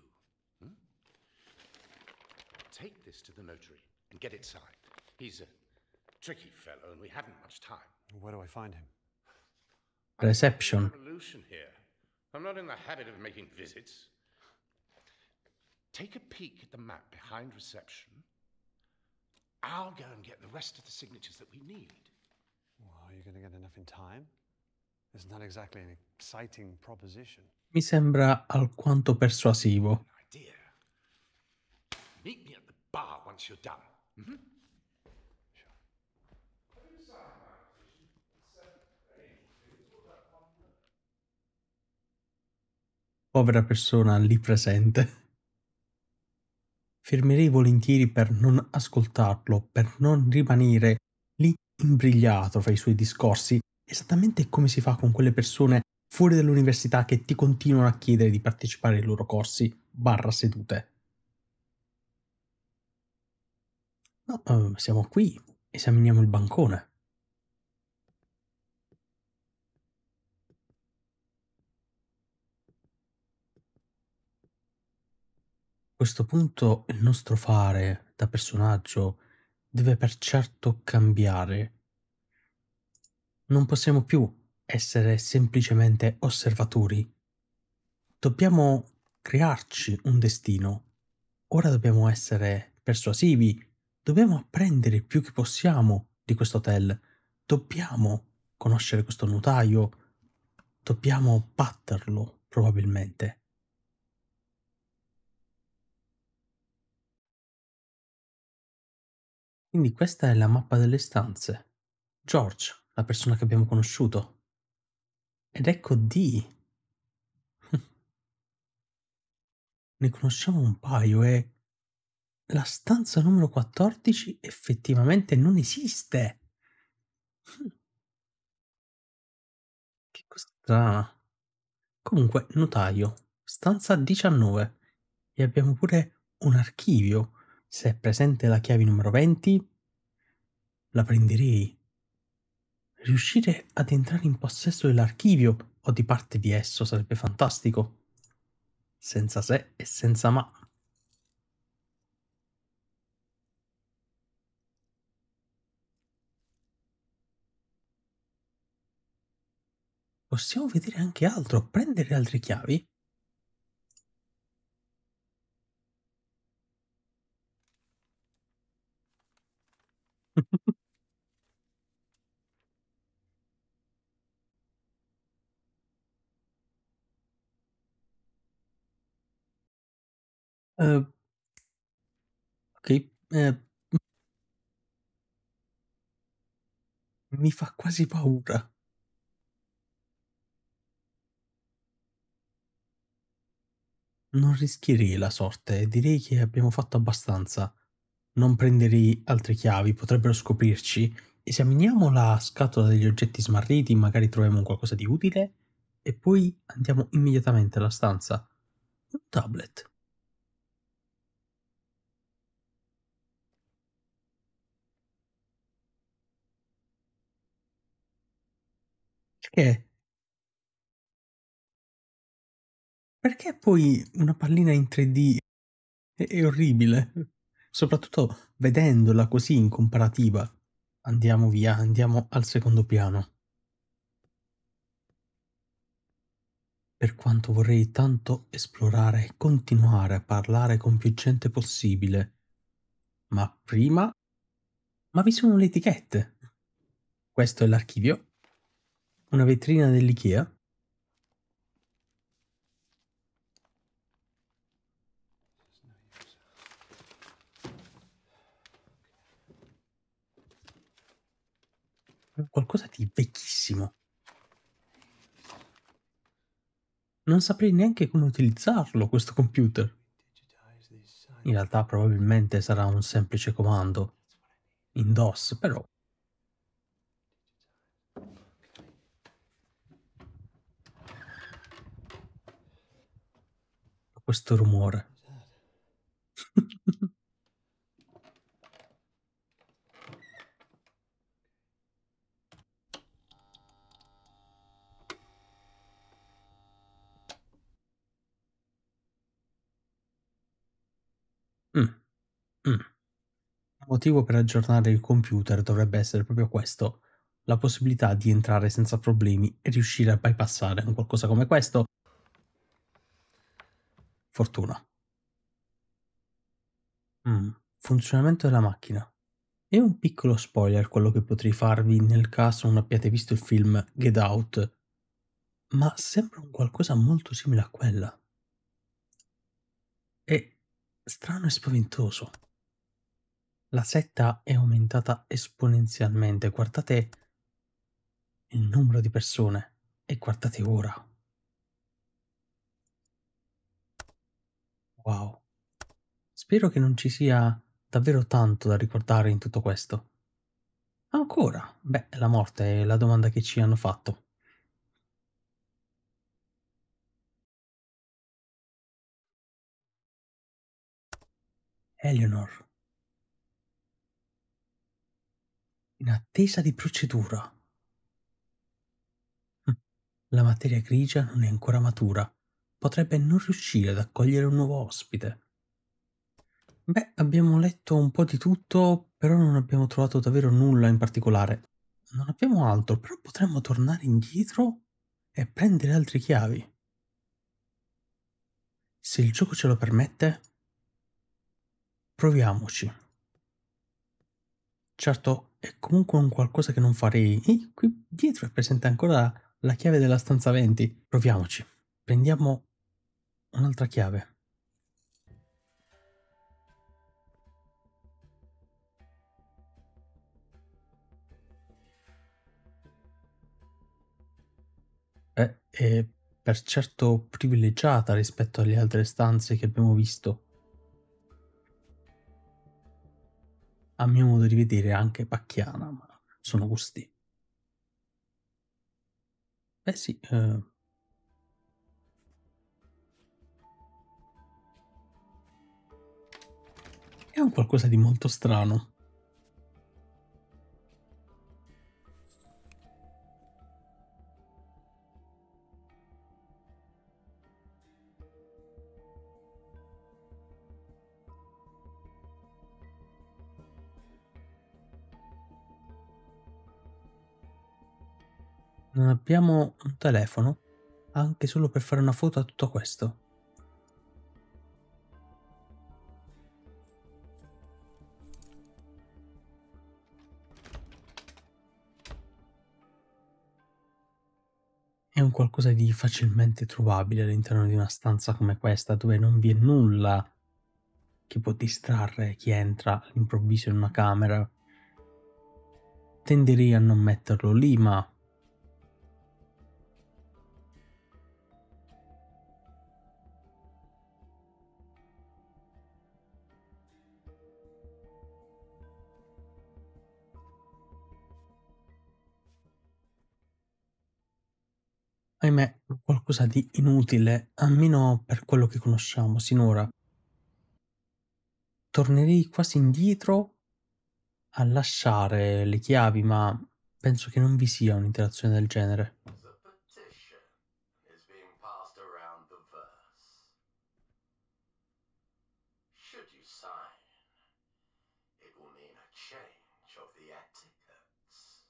Take this to the notary and get it signed. He's tricky fellow, and we haven't much time. Where do I find him? Reception. Revolution here. I'm not in the habit of making visits. Take a peek at the map behind reception. I'll go and get the rest of the signatures that we need. Well, are you going to get enough in time? It's not exactly an exciting proposition. Mi sembra alquanto persuasivo. Idea. Meet me at the bar once you're done. Mm-hmm. Povera persona lì presente. Fermerei volentieri per non ascoltarlo, per non rimanere lì imbrigliato fra i suoi discorsi, esattamente come si fa con quelle persone fuori dall'università che ti continuano a chiedere di partecipare ai loro corsi / sedute. No, siamo qui, esaminiamo il bancone. A questo punto il nostro fare da personaggio deve per certo cambiare. Non possiamo più essere semplicemente osservatori. Dobbiamo crearci un destino. Ora dobbiamo essere persuasivi. Dobbiamo apprendere il più che possiamo di questo hotel. Dobbiamo conoscere questo notaio. Dobbiamo batterlo, probabilmente. Quindi questa è la mappa delle stanze. George, la persona che abbiamo conosciuto. Ed ecco Dee. Ne conosciamo un paio e la stanza numero 14 effettivamente non esiste. Che cosa strana. Comunque, notaio, stanza 19. E abbiamo pure un archivio. Se è presente la chiave numero 20, la prenderei. Riuscire ad entrare in possesso dell'archivio o di parte di esso sarebbe fantastico. Senza se e senza ma. Possiamo vedere anche altro, prendere altre chiavi? Ok, mi fa quasi paura. Non rischierei la sorte, direi che abbiamo fatto abbastanza. Non prenderei altre chiavi, potrebbero scoprirci. Esaminiamo la scatola degli oggetti smarriti, magari troviamo qualcosa di utile e poi andiamo immediatamente alla stanza. Un tablet. Che? Perché poi una pallina in 3D è orribile? Soprattutto vedendola così in comparativa. Andiamo via, andiamo al secondo piano. Per quanto vorrei tanto esplorare e continuare a parlare con più gente possibile. Ma prima... Ma vi sono le etichette. Questo è l'archivio. Una vetrina dell'IKEA. Qualcosa di vecchissimo. Non saprei neanche come utilizzarlo, questo computer. In realtà probabilmente sarà un semplice comando. In DOS, però. Questo rumore. Un motivo per aggiornare il computer dovrebbe essere proprio questo, la possibilità di entrare senza problemi e riuscire a bypassare un qualcosa come questo. Fortuna. Funzionamento della macchina. E un piccolo spoiler quello che potrei farvi nel caso non abbiate visto il film Get Out, ma sembra un qualcosa molto simile a quella. È strano e spaventoso. La setta è aumentata esponenzialmente, guardate il numero di persone e guardate ora. Wow. Spero che non ci sia davvero tanto da ricordare in tutto questo. Ancora? Beh, la morte è la domanda che ci hanno fatto. Eleanor. In attesa di procedura. La materia grigia non è ancora matura. Potrebbe non riuscire ad accogliere un nuovo ospite. Beh, abbiamo letto un po' di tutto, però non abbiamo trovato davvero nulla in particolare. Non abbiamo altro, però potremmo tornare indietro e prendere altre chiavi. Se il gioco ce lo permette, proviamoci. Certo, è comunque un qualcosa che non farei. Qui dietro è presente ancora la chiave della stanza 20. Proviamoci. Prendiamo un'altra chiave. È per certo privilegiata rispetto alle altre stanze che abbiamo visto. A mio modo di vedere anche pacchiana, ma sono gusti. Eh sì, è un qualcosa di molto strano. Non abbiamo un telefono? Anche solo per fare una foto a tutto questo? È un qualcosa di facilmente trovabile all'interno di una stanza come questa, dove non vi è nulla che può distrarre chi entra all'improvviso in una camera. Tenderei a non metterlo lì, ma ahimè, qualcosa di inutile, almeno per quello che conosciamo sinora. Tornerei quasi indietro a lasciare le chiavi, ma penso che non vi sia un'interazione del genere. Should you sign, it will mean a change of the etiquettes.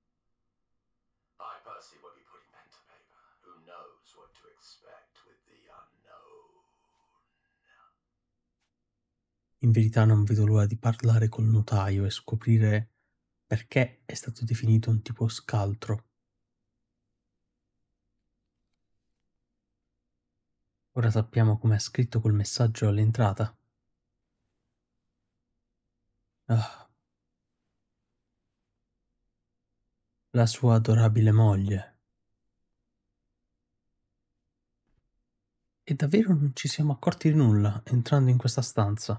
I personally will be putting pen to paper. Who knows what to expect with the unknown? In verità non vedo l'ora di parlare col notaio e scoprire perché è stato definito un tipo scaltro. Ora sappiamo come ha scritto quel messaggio all'entrata. La sua adorabile moglie. E davvero non ci siamo accorti di nulla entrando in questa stanza.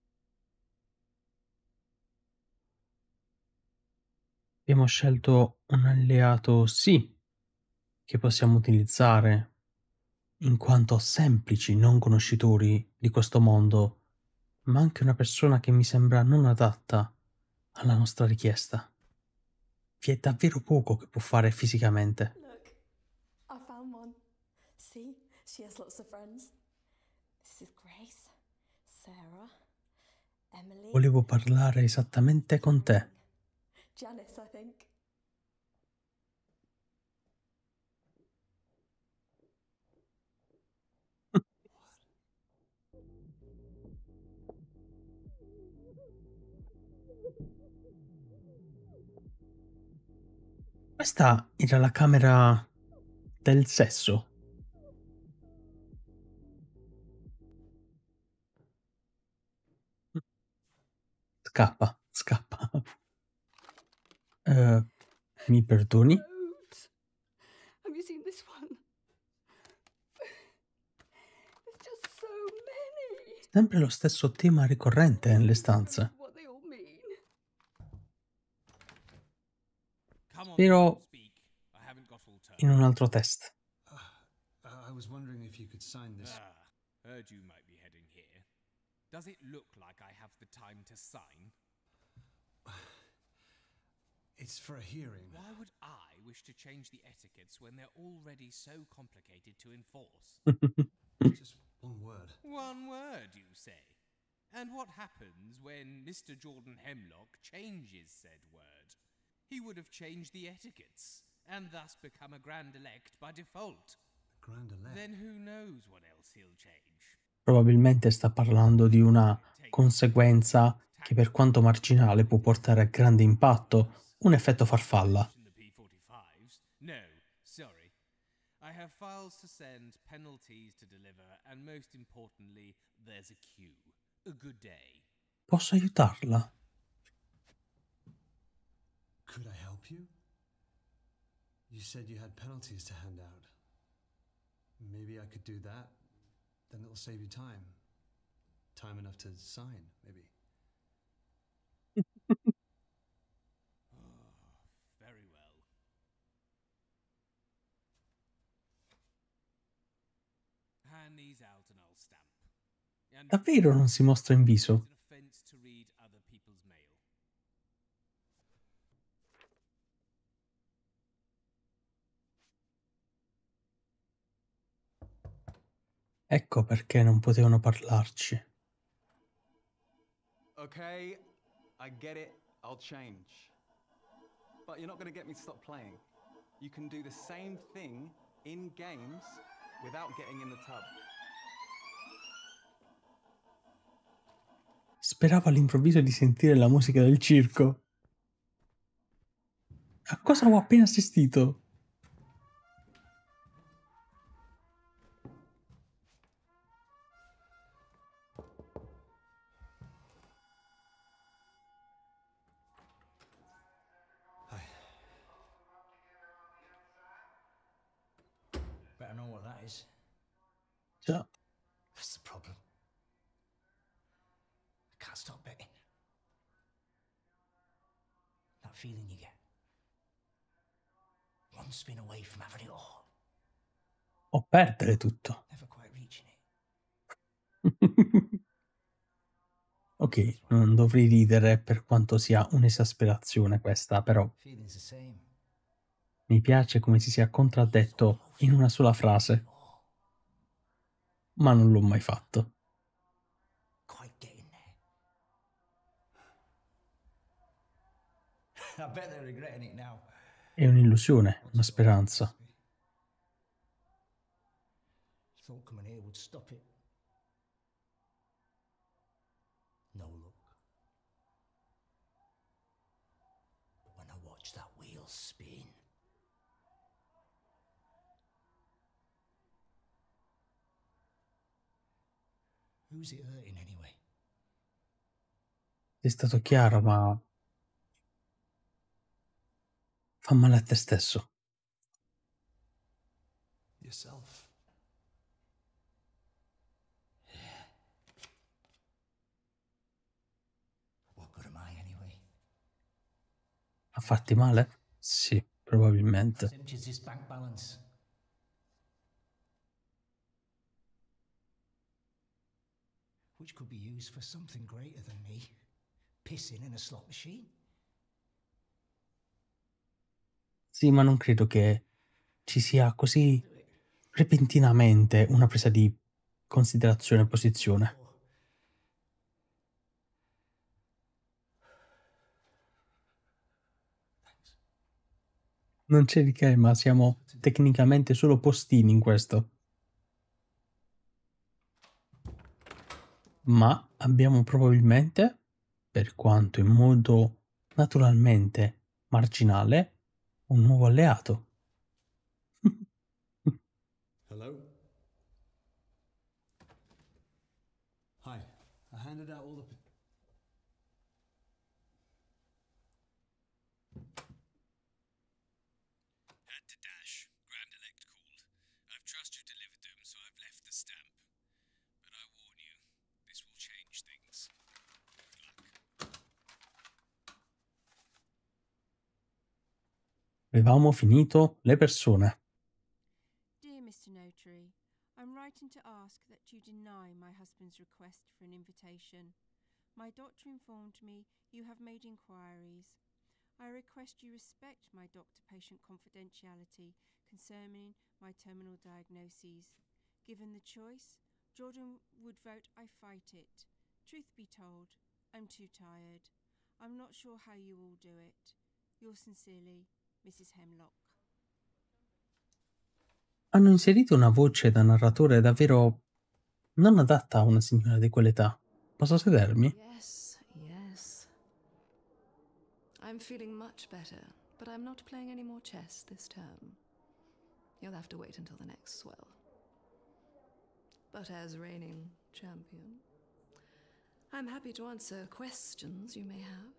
Abbiamo scelto un alleato, sì, che possiamo utilizzare in quanto semplici non conoscitori di questo mondo, ma anche una persona che mi sembra non adatta alla nostra richiesta. Vi è davvero poco che può fare fisicamente. Look, I found one. See, she has lots of friends. This is Grace, Sarah, Eddie, and Alex. They're all Emily. Volevo parlare esattamente con te. Janice, I think. Questa era la camera del sesso. Scappa, scappa. Mi perdoni? Have you seen this one? There's just so many. Sempre lo stesso tema ricorrente nelle stanze. What they all mean. Spero in un altro test. I was wondering if you could sign this. Heard you might be heading here. Does it look like I have the time to sign? It's for a hearing. Why would I wish to change the etiquettes when they're already so complicated to enforce? Just one word. One word, you say? And what happens when Mr. Jordan Hemlock changes said word? He would have changed the etiquettes, and thus become a Grand Elect by default. Grand Elect? Then who knows what else he'll change? Probabilmente sta parlando di una conseguenza che per quanto marginale può portare a grande impatto, un effetto farfalla. No, sorry. I have files to send, penalties to deliver, and most importantly, there's a queue. A good day. Posso aiutarla? Could I help you? You said you had penalties to hand out. Maybe I could do that. Then it'll save you time. Time enough to sign, maybe. Very well. Hand these out and I'll stamp. And Davvero non si mostra in viso? it's an offense to read other people's mail. Ecco perché non potevano parlarci. Okay, I get it, I'll change. But you're not going to get me to stop playing. You can do the same thing in games without getting in the tub. Speravo all'improvviso di sentire la musica del circo. A cosa ho appena assistito? Better know what that is. Già. That's the problem. I can't stop betting. That feeling you get. One spin away from having it all. O perdere tutto. Never quite reaching it. Ok, non dovrei ridere per quanto sia un'esasperazione questa, però Feeling's the same. mi piace come si sia contraddetto in una sola frase. Ma non l'ho mai fatto. Quite getting there. I bet they're regretting it now. È un'illusione, una speranza. Thought coming here would stop it. No luck. But when I watch that wheel spin. Who's it hurting anyway? È stato chiaro, ma fa male a te stesso. Yourself. What good am I anyway? A farti male? Sì, probabilmente. As empty as this bank balance. Which could be used for something greater than me. Pissing in a slot machine. Sì, ma non credo che ci sia così repentinamente una presa di considerazione e posizione. Non c'è di che, ma siamo tecnicamente solo postini in questo. Ma abbiamo probabilmente, per quanto in modo naturalmente marginale, un nuovo alleato. Hello? Hi. I handed out all the... Had to dash. Grand Elect called. I've trust you delivered them, so I've left the stamp. But I warn you, this will change things. Avevamo finito le persone. Dear Mr. Notary, I'm writing to ask that you deny my husband's request for an invitation. My doctor informed me you have made inquiries. I request you respect my doctor-patient confidentiality concerning my terminal diagnoses. Given the choice, Jordan would vote I fight it. Truth be told, I'm too tired. I'm not sure how you all do it. Yours sincerely, Mrs. Hemlock. Hanno inserito una voce da narratore davvero non adatta a una signora di quell'età. Posso sedermi? Yes, yes. I'm feeling much better, but I'm not playing any more chess this term. You'll have to wait until the next swell. But as reigning champion, I'm happy to answer questions you may have.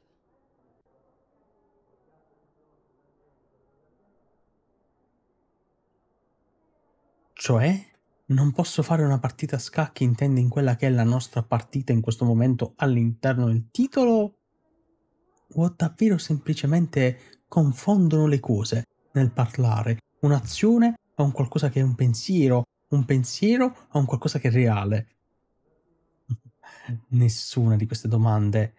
Cioè, non posso fare una partita a scacchi, intendi, in quella che è la nostra partita in questo momento all'interno del titolo? O davvero semplicemente confondono le cose nel parlare? Un'azione a un qualcosa che è un pensiero a un qualcosa che è reale? Nessuna di queste domande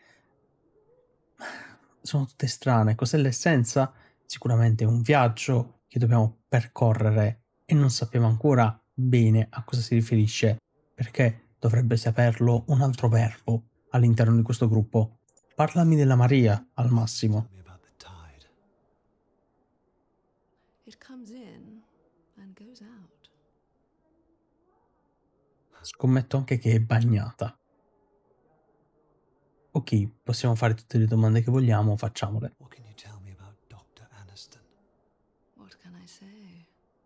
sono tutte strane. Cos'è l'essenza? Sicuramente è un viaggio che dobbiamo percorrere e non sappiamo ancora bene a cosa si riferisce, perché dovrebbe saperlo un altro verbo all'interno di questo gruppo. Parlami della Maria, al massimo. It comes in and goes out. Scommetto anche che è bagnata. Ok, possiamo fare tutte le domande che vogliamo, facciamole. What can you tell me about Dr. Aniston? What can I say?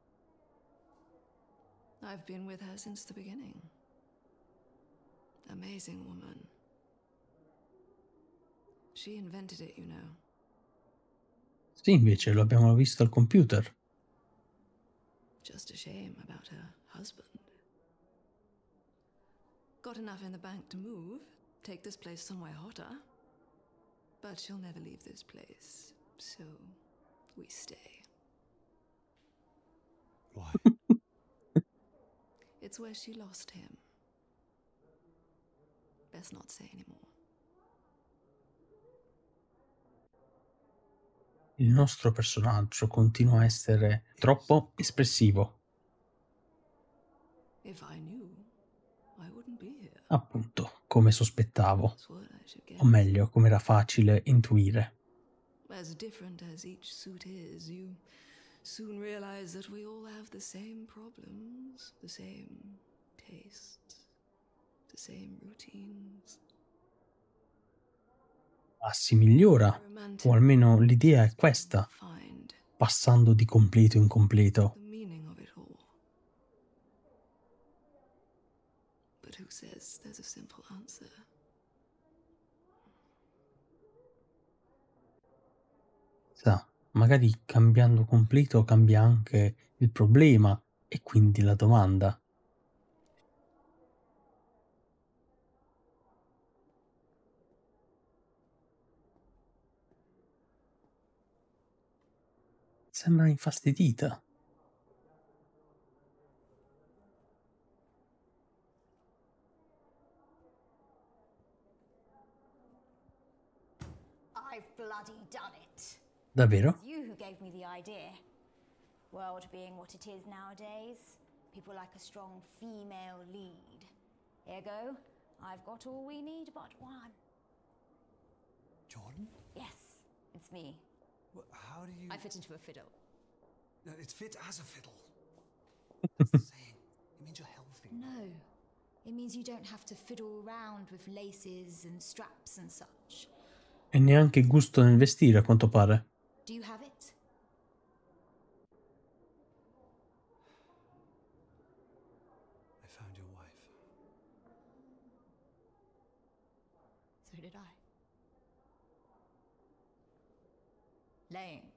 I've been with her since the beginning. Amazing woman. She invented it, you know. Sì, invece lo abbiamo visto al computer. Just a shame about her husband. Got enough in the bank to move, take this place somewhere hotter. But she'll never leave this place, so we stay. Why? It's where she lost him. Best not say anymore. Il nostro personaggio continua a essere troppo espressivo. If I knew, I wouldn't be here. Appunto, come sospettavo. That's what I should get. O meglio, come era facile intuire. As different as each suit is, you soon realize that we all have the same problems, the same tastes, the same routines. Ma si migliora, o almeno l'idea è questa, passando di completo in completo. The meaning of it all. But who says there's a simple answer? Sa, magari cambiando completo cambia anche il problema e quindi la domanda. Sembra infastidita. I've bloody done it. Davvero? It's you who gave me the idea. World being what it is nowadays, people like a strong female lead. Ergo, I've got all we need but one. Jordan? Yes, it's me. How do you... I fit into a fiddle. No, it's fit as a fiddle. It means you're healthy. No. It means you don't have to fiddle around with laces and straps and such. E neanche gusto nel vestire, a quanto pare. Do you have it? I found your wife. So did I. Laying.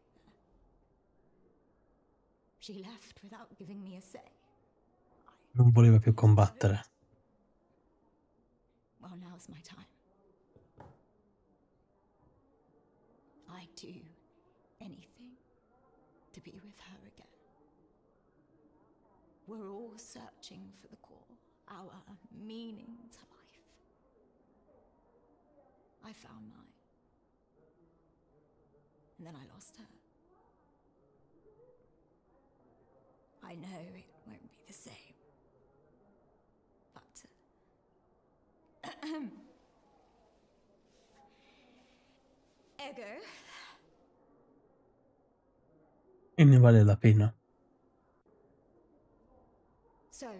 She left without giving me a say. Non voleva più combattere. Well, now's my time. I'd do anything to be with her again. We're all searching for the core, our meaning to life. I found mine. And then I lost her. I know it won't be the same. But Ego. E ne vale la pena. So,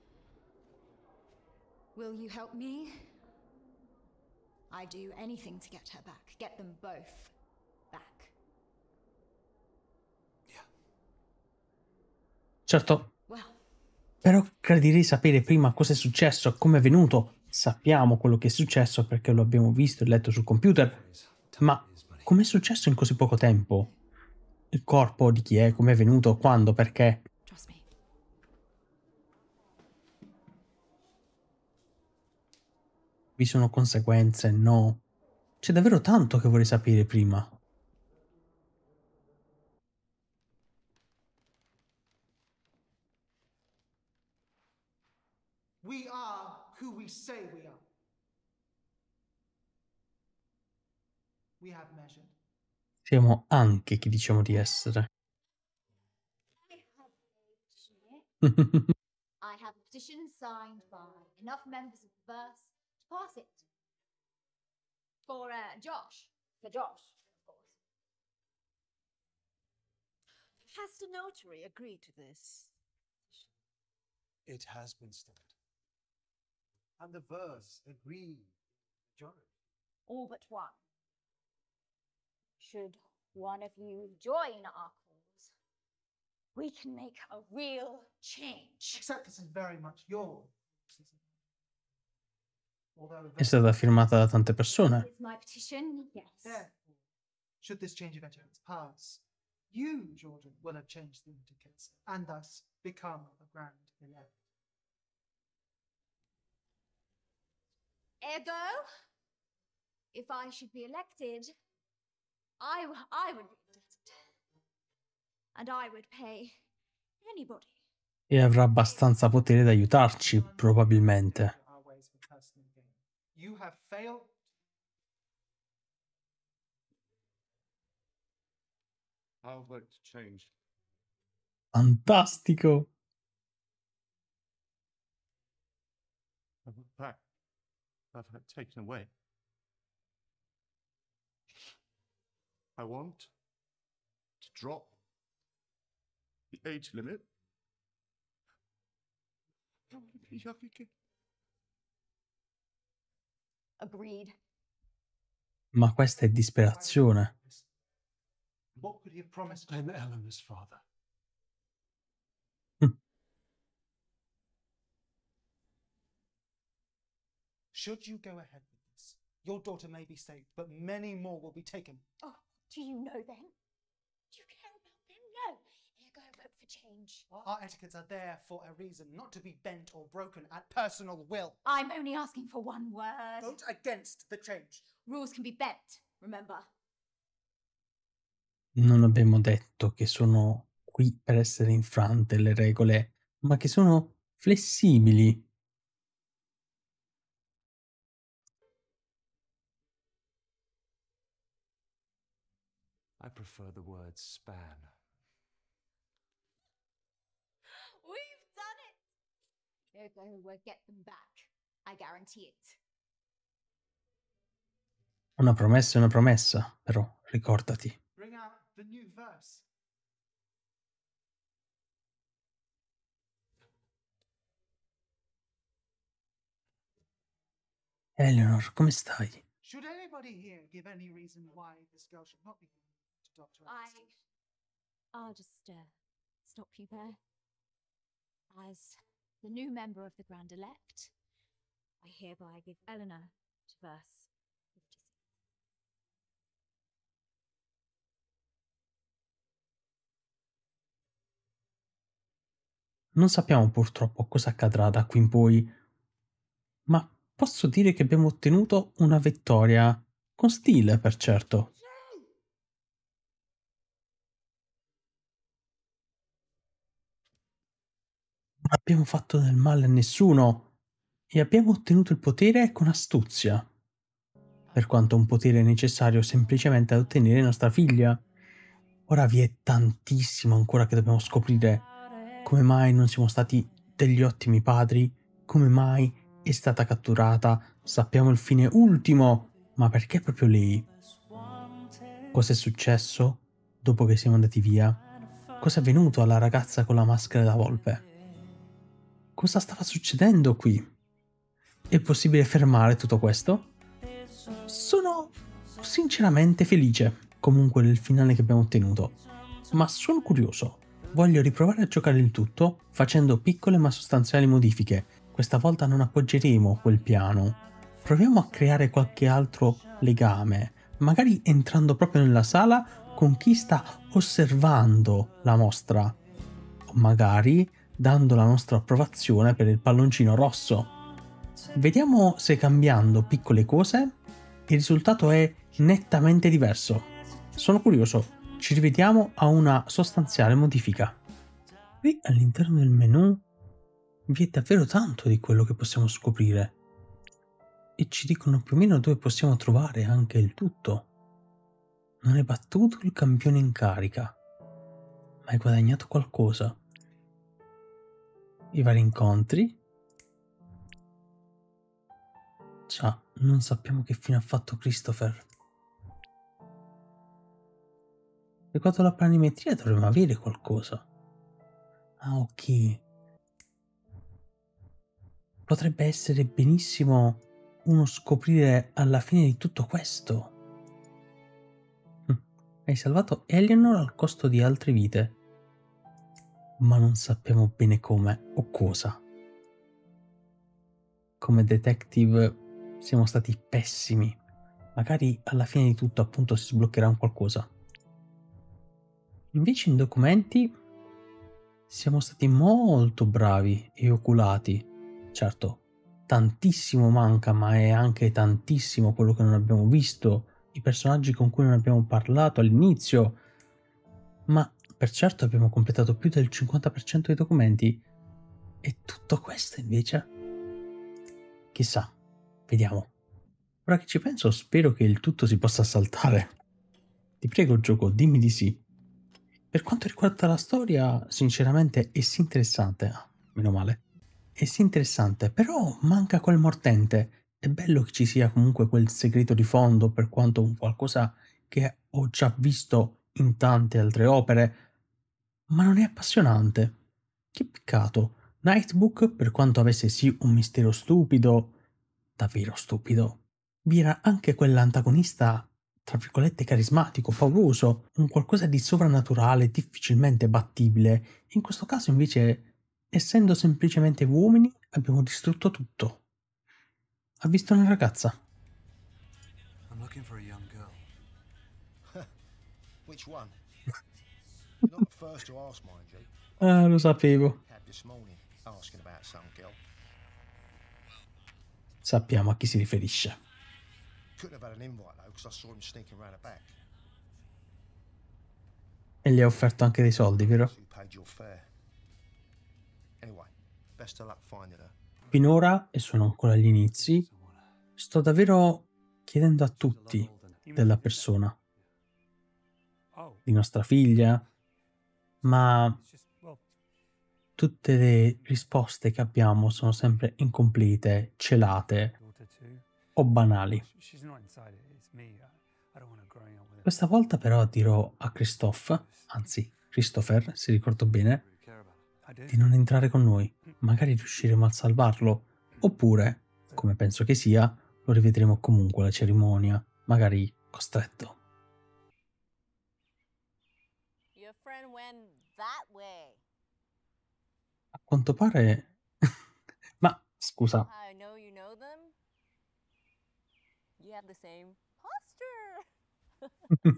will you help me? I'd do anything to get her back. Get them both back. Certo. Well. Però gradirei sapere prima cosa è successo, come è venuto. Sappiamo quello che è successo perché lo abbiamo visto e letto sul computer. Ma com'è successo in così poco tempo? Il corpo di chi è? Come è venuto? Quando? Perché? Vi sono conseguenze? No. C'è davvero tanto che vorrei sapere prima. We are who we say we are. We have measured. Siamo anche chi diciamo di essere. I have a petition signed by enough members of the verse to pass it. For Josh. For Josh, of course. Has the notary agreed to this? It has been stamped. And the verse agreed. Majority. All but one. Should one of you join our cause, we can make a real change. Except this is very much your decision. Although È stata firmata da tante persone. It's my petition, yes. Therefore, should this change of etiquette pass, you, Jordan, will have changed the etiquettes and thus become a grand elect. Ergo, if I should be elected, I would be elected. And I would pay anybody. E avrà abbastanza potere da aiutarci, probabilmente. Our ways of personal gain. You have failed. I'll vote to change. Fantastico! I want back. I've had taken away. I want to drop the age limit. I want to be young again. Agreed. Ma questa è disperazione. What could he have promised? I'm Eleanor's father. Should you go ahead with this, your daughter may be saved, but many more will be taken. Oh, do you know then? Do you care about them? No. Ergo, vote for change. Our etiquettes are there for a reason, not to be bent or broken at personal will. I'm only asking for one word. Vote against the change. Rules can be bent, remember? Non abbiamo detto che sono qui per essere infrante le regole, ma che sono flessibili. I prefer the word span. We've done it! Ergo, we'll get them back. I guarantee it. Una promessa è una promessa, però ricordati. Bring out the new verse. Eleanor, come stai? Should anybody here give any reason why this girl should not be given to Dr. Ernest? I'll just stop you there. As the new member of the Grand Elect, I hereby give Eleanor to verse 56. Non sappiamo purtroppo cosa accadrà da qui in poi, ma posso dire che abbiamo ottenuto una vittoria con stile, per certo. Non abbiamo fatto del male a nessuno e abbiamo ottenuto il potere con astuzia, per quanto un potere necessario semplicemente ad ottenere nostra figlia. Ora vi è tantissimo ancora che dobbiamo scoprire. Come mai non siamo stati degli ottimi padri? Come mai è stata catturata? Sappiamo il fine ultimo, ma perché proprio lei? Cosa è successo dopo che siamo andati via? Cosa è avvenuto alla ragazza con la maschera da volpe? Cosa stava succedendo qui? È possibile fermare tutto questo? Sono sinceramente felice comunque del finale che abbiamo ottenuto, ma sono curioso. Voglio riprovare a giocare il tutto facendo piccole ma sostanziali modifiche. Questa volta non appoggeremo quel piano. Proviamo a creare qualche altro legame, magari entrando proprio nella sala con chi sta osservando la mostra, o magari dando la nostra approvazione per il palloncino rosso. Vediamo se cambiando piccole cose il risultato è nettamente diverso. Sono curioso. Ci rivediamo a una sostanziale modifica. Qui all'interno del menu vi è davvero tanto di quello che possiamo scoprire e ci dicono più o meno dove possiamo trovare anche il tutto. Non hai battuto il campione in carica, ma hai guadagnato qualcosa. I vari incontri. Già, non sappiamo che fine ha fatto Christopher. Riguardo la planimetria dovremmo avere qualcosa. Ah, ok. Potrebbe essere benissimo uno scoprire alla fine di tutto questo. Hai salvato Eleanor al costo di altre vite, ma non sappiamo bene come o cosa. Come detective siamo stati pessimi. Magari alla fine di tutto appunto si sbloccherà un qualcosa. Invece in documenti siamo stati molto bravi e oculati. Certo, tantissimo manca, ma è anche tantissimo quello che non abbiamo visto, i personaggi con cui non abbiamo parlato all'inizio, ma per certo abbiamo completato più del 50% dei documenti. E tutto questo invece? Chissà, vediamo. Ora che ci penso, spero che il tutto si possa saltare. Ti prego, gioco, dimmi di sì. Per quanto riguarda la storia, sinceramente è sì interessante. Meno male. È sì interessante, però manca quel mordente. È bello che ci sia comunque quel segreto di fondo, per quanto un qualcosa che ho già visto in tante altre opere, ma non è appassionante. Che peccato. Nightbook, per quanto avesse sì un mistero stupido, davvero stupido, vi era anche quell'antagonista tra virgolette carismatico, pauroso, un qualcosa di sovrannaturale, difficilmente battibile. In questo caso invece, essendo semplicemente uomini, abbiamo distrutto tutto. Ha visto una ragazza. I'm looking for a young girl. Which one? Not the first to ask, mind you. Ah, lo sapevo. Had this morning asking about some girl. Sappiamo a chi si riferisce. Couldn't have had an invite though, because I saw him sneaking around the back. E gli ha offerto anche dei soldi, vero? Who paid your fare? Anyway, best of luck finding her. Finora, e sono ancora agli inizi, sto davvero chiedendo a tutti della persona, di nostra figlia, ma tutte le risposte che abbiamo sono sempre incomplete, celate o banali. Questa volta però dirò a Christopher, se ricordo bene, di non entrare con noi. Magari riusciremo a salvarlo, oppure, come penso che sia, lo lo rivedremo comunque alla cerimonia, magari costretto. Your friend went that way. A quanto pare... Ma, scusa, I know you know them. You have the same posture.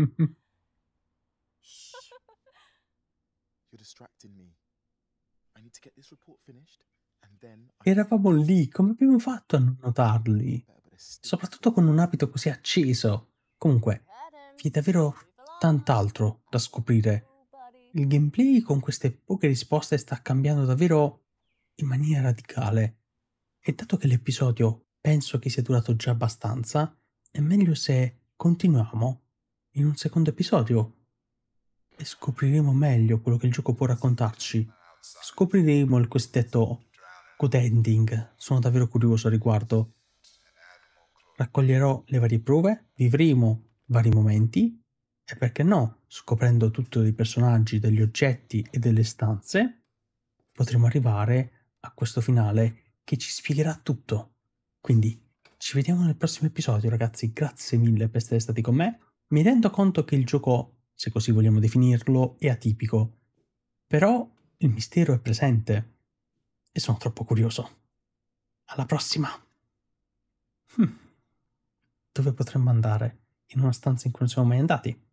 You're distracting me. I need to get this report finished, and then eravamo lì, come abbiamo fatto a non notarli? Soprattutto con un abito così acceso. Comunque, vi è davvero tant'altro da scoprire. Il gameplay con queste poche risposte sta cambiando davvero in maniera radicale. E dato che l'episodio penso che sia durato già abbastanza, è meglio se continuiamo in un secondo episodio e scopriremo meglio quello che il gioco può raccontarci. Scopriremo il cosiddetto good ending. Sono davvero curioso a riguardo. Raccoglierò le varie prove, vivremo vari momenti e, perché no, scoprendo tutto dei personaggi, degli oggetti e delle stanze, potremo arrivare a questo finale che ci spiegherà tutto. Quindi ci vediamo nel prossimo episodio, ragazzi. Grazie mille per essere stati con me. Mi rendo conto che il gioco, se così vogliamo definirlo, è atipico, però il mistero è presente e sono troppo curioso. Alla prossima! Dove potremmo andare? In una stanza in cui non siamo mai andati?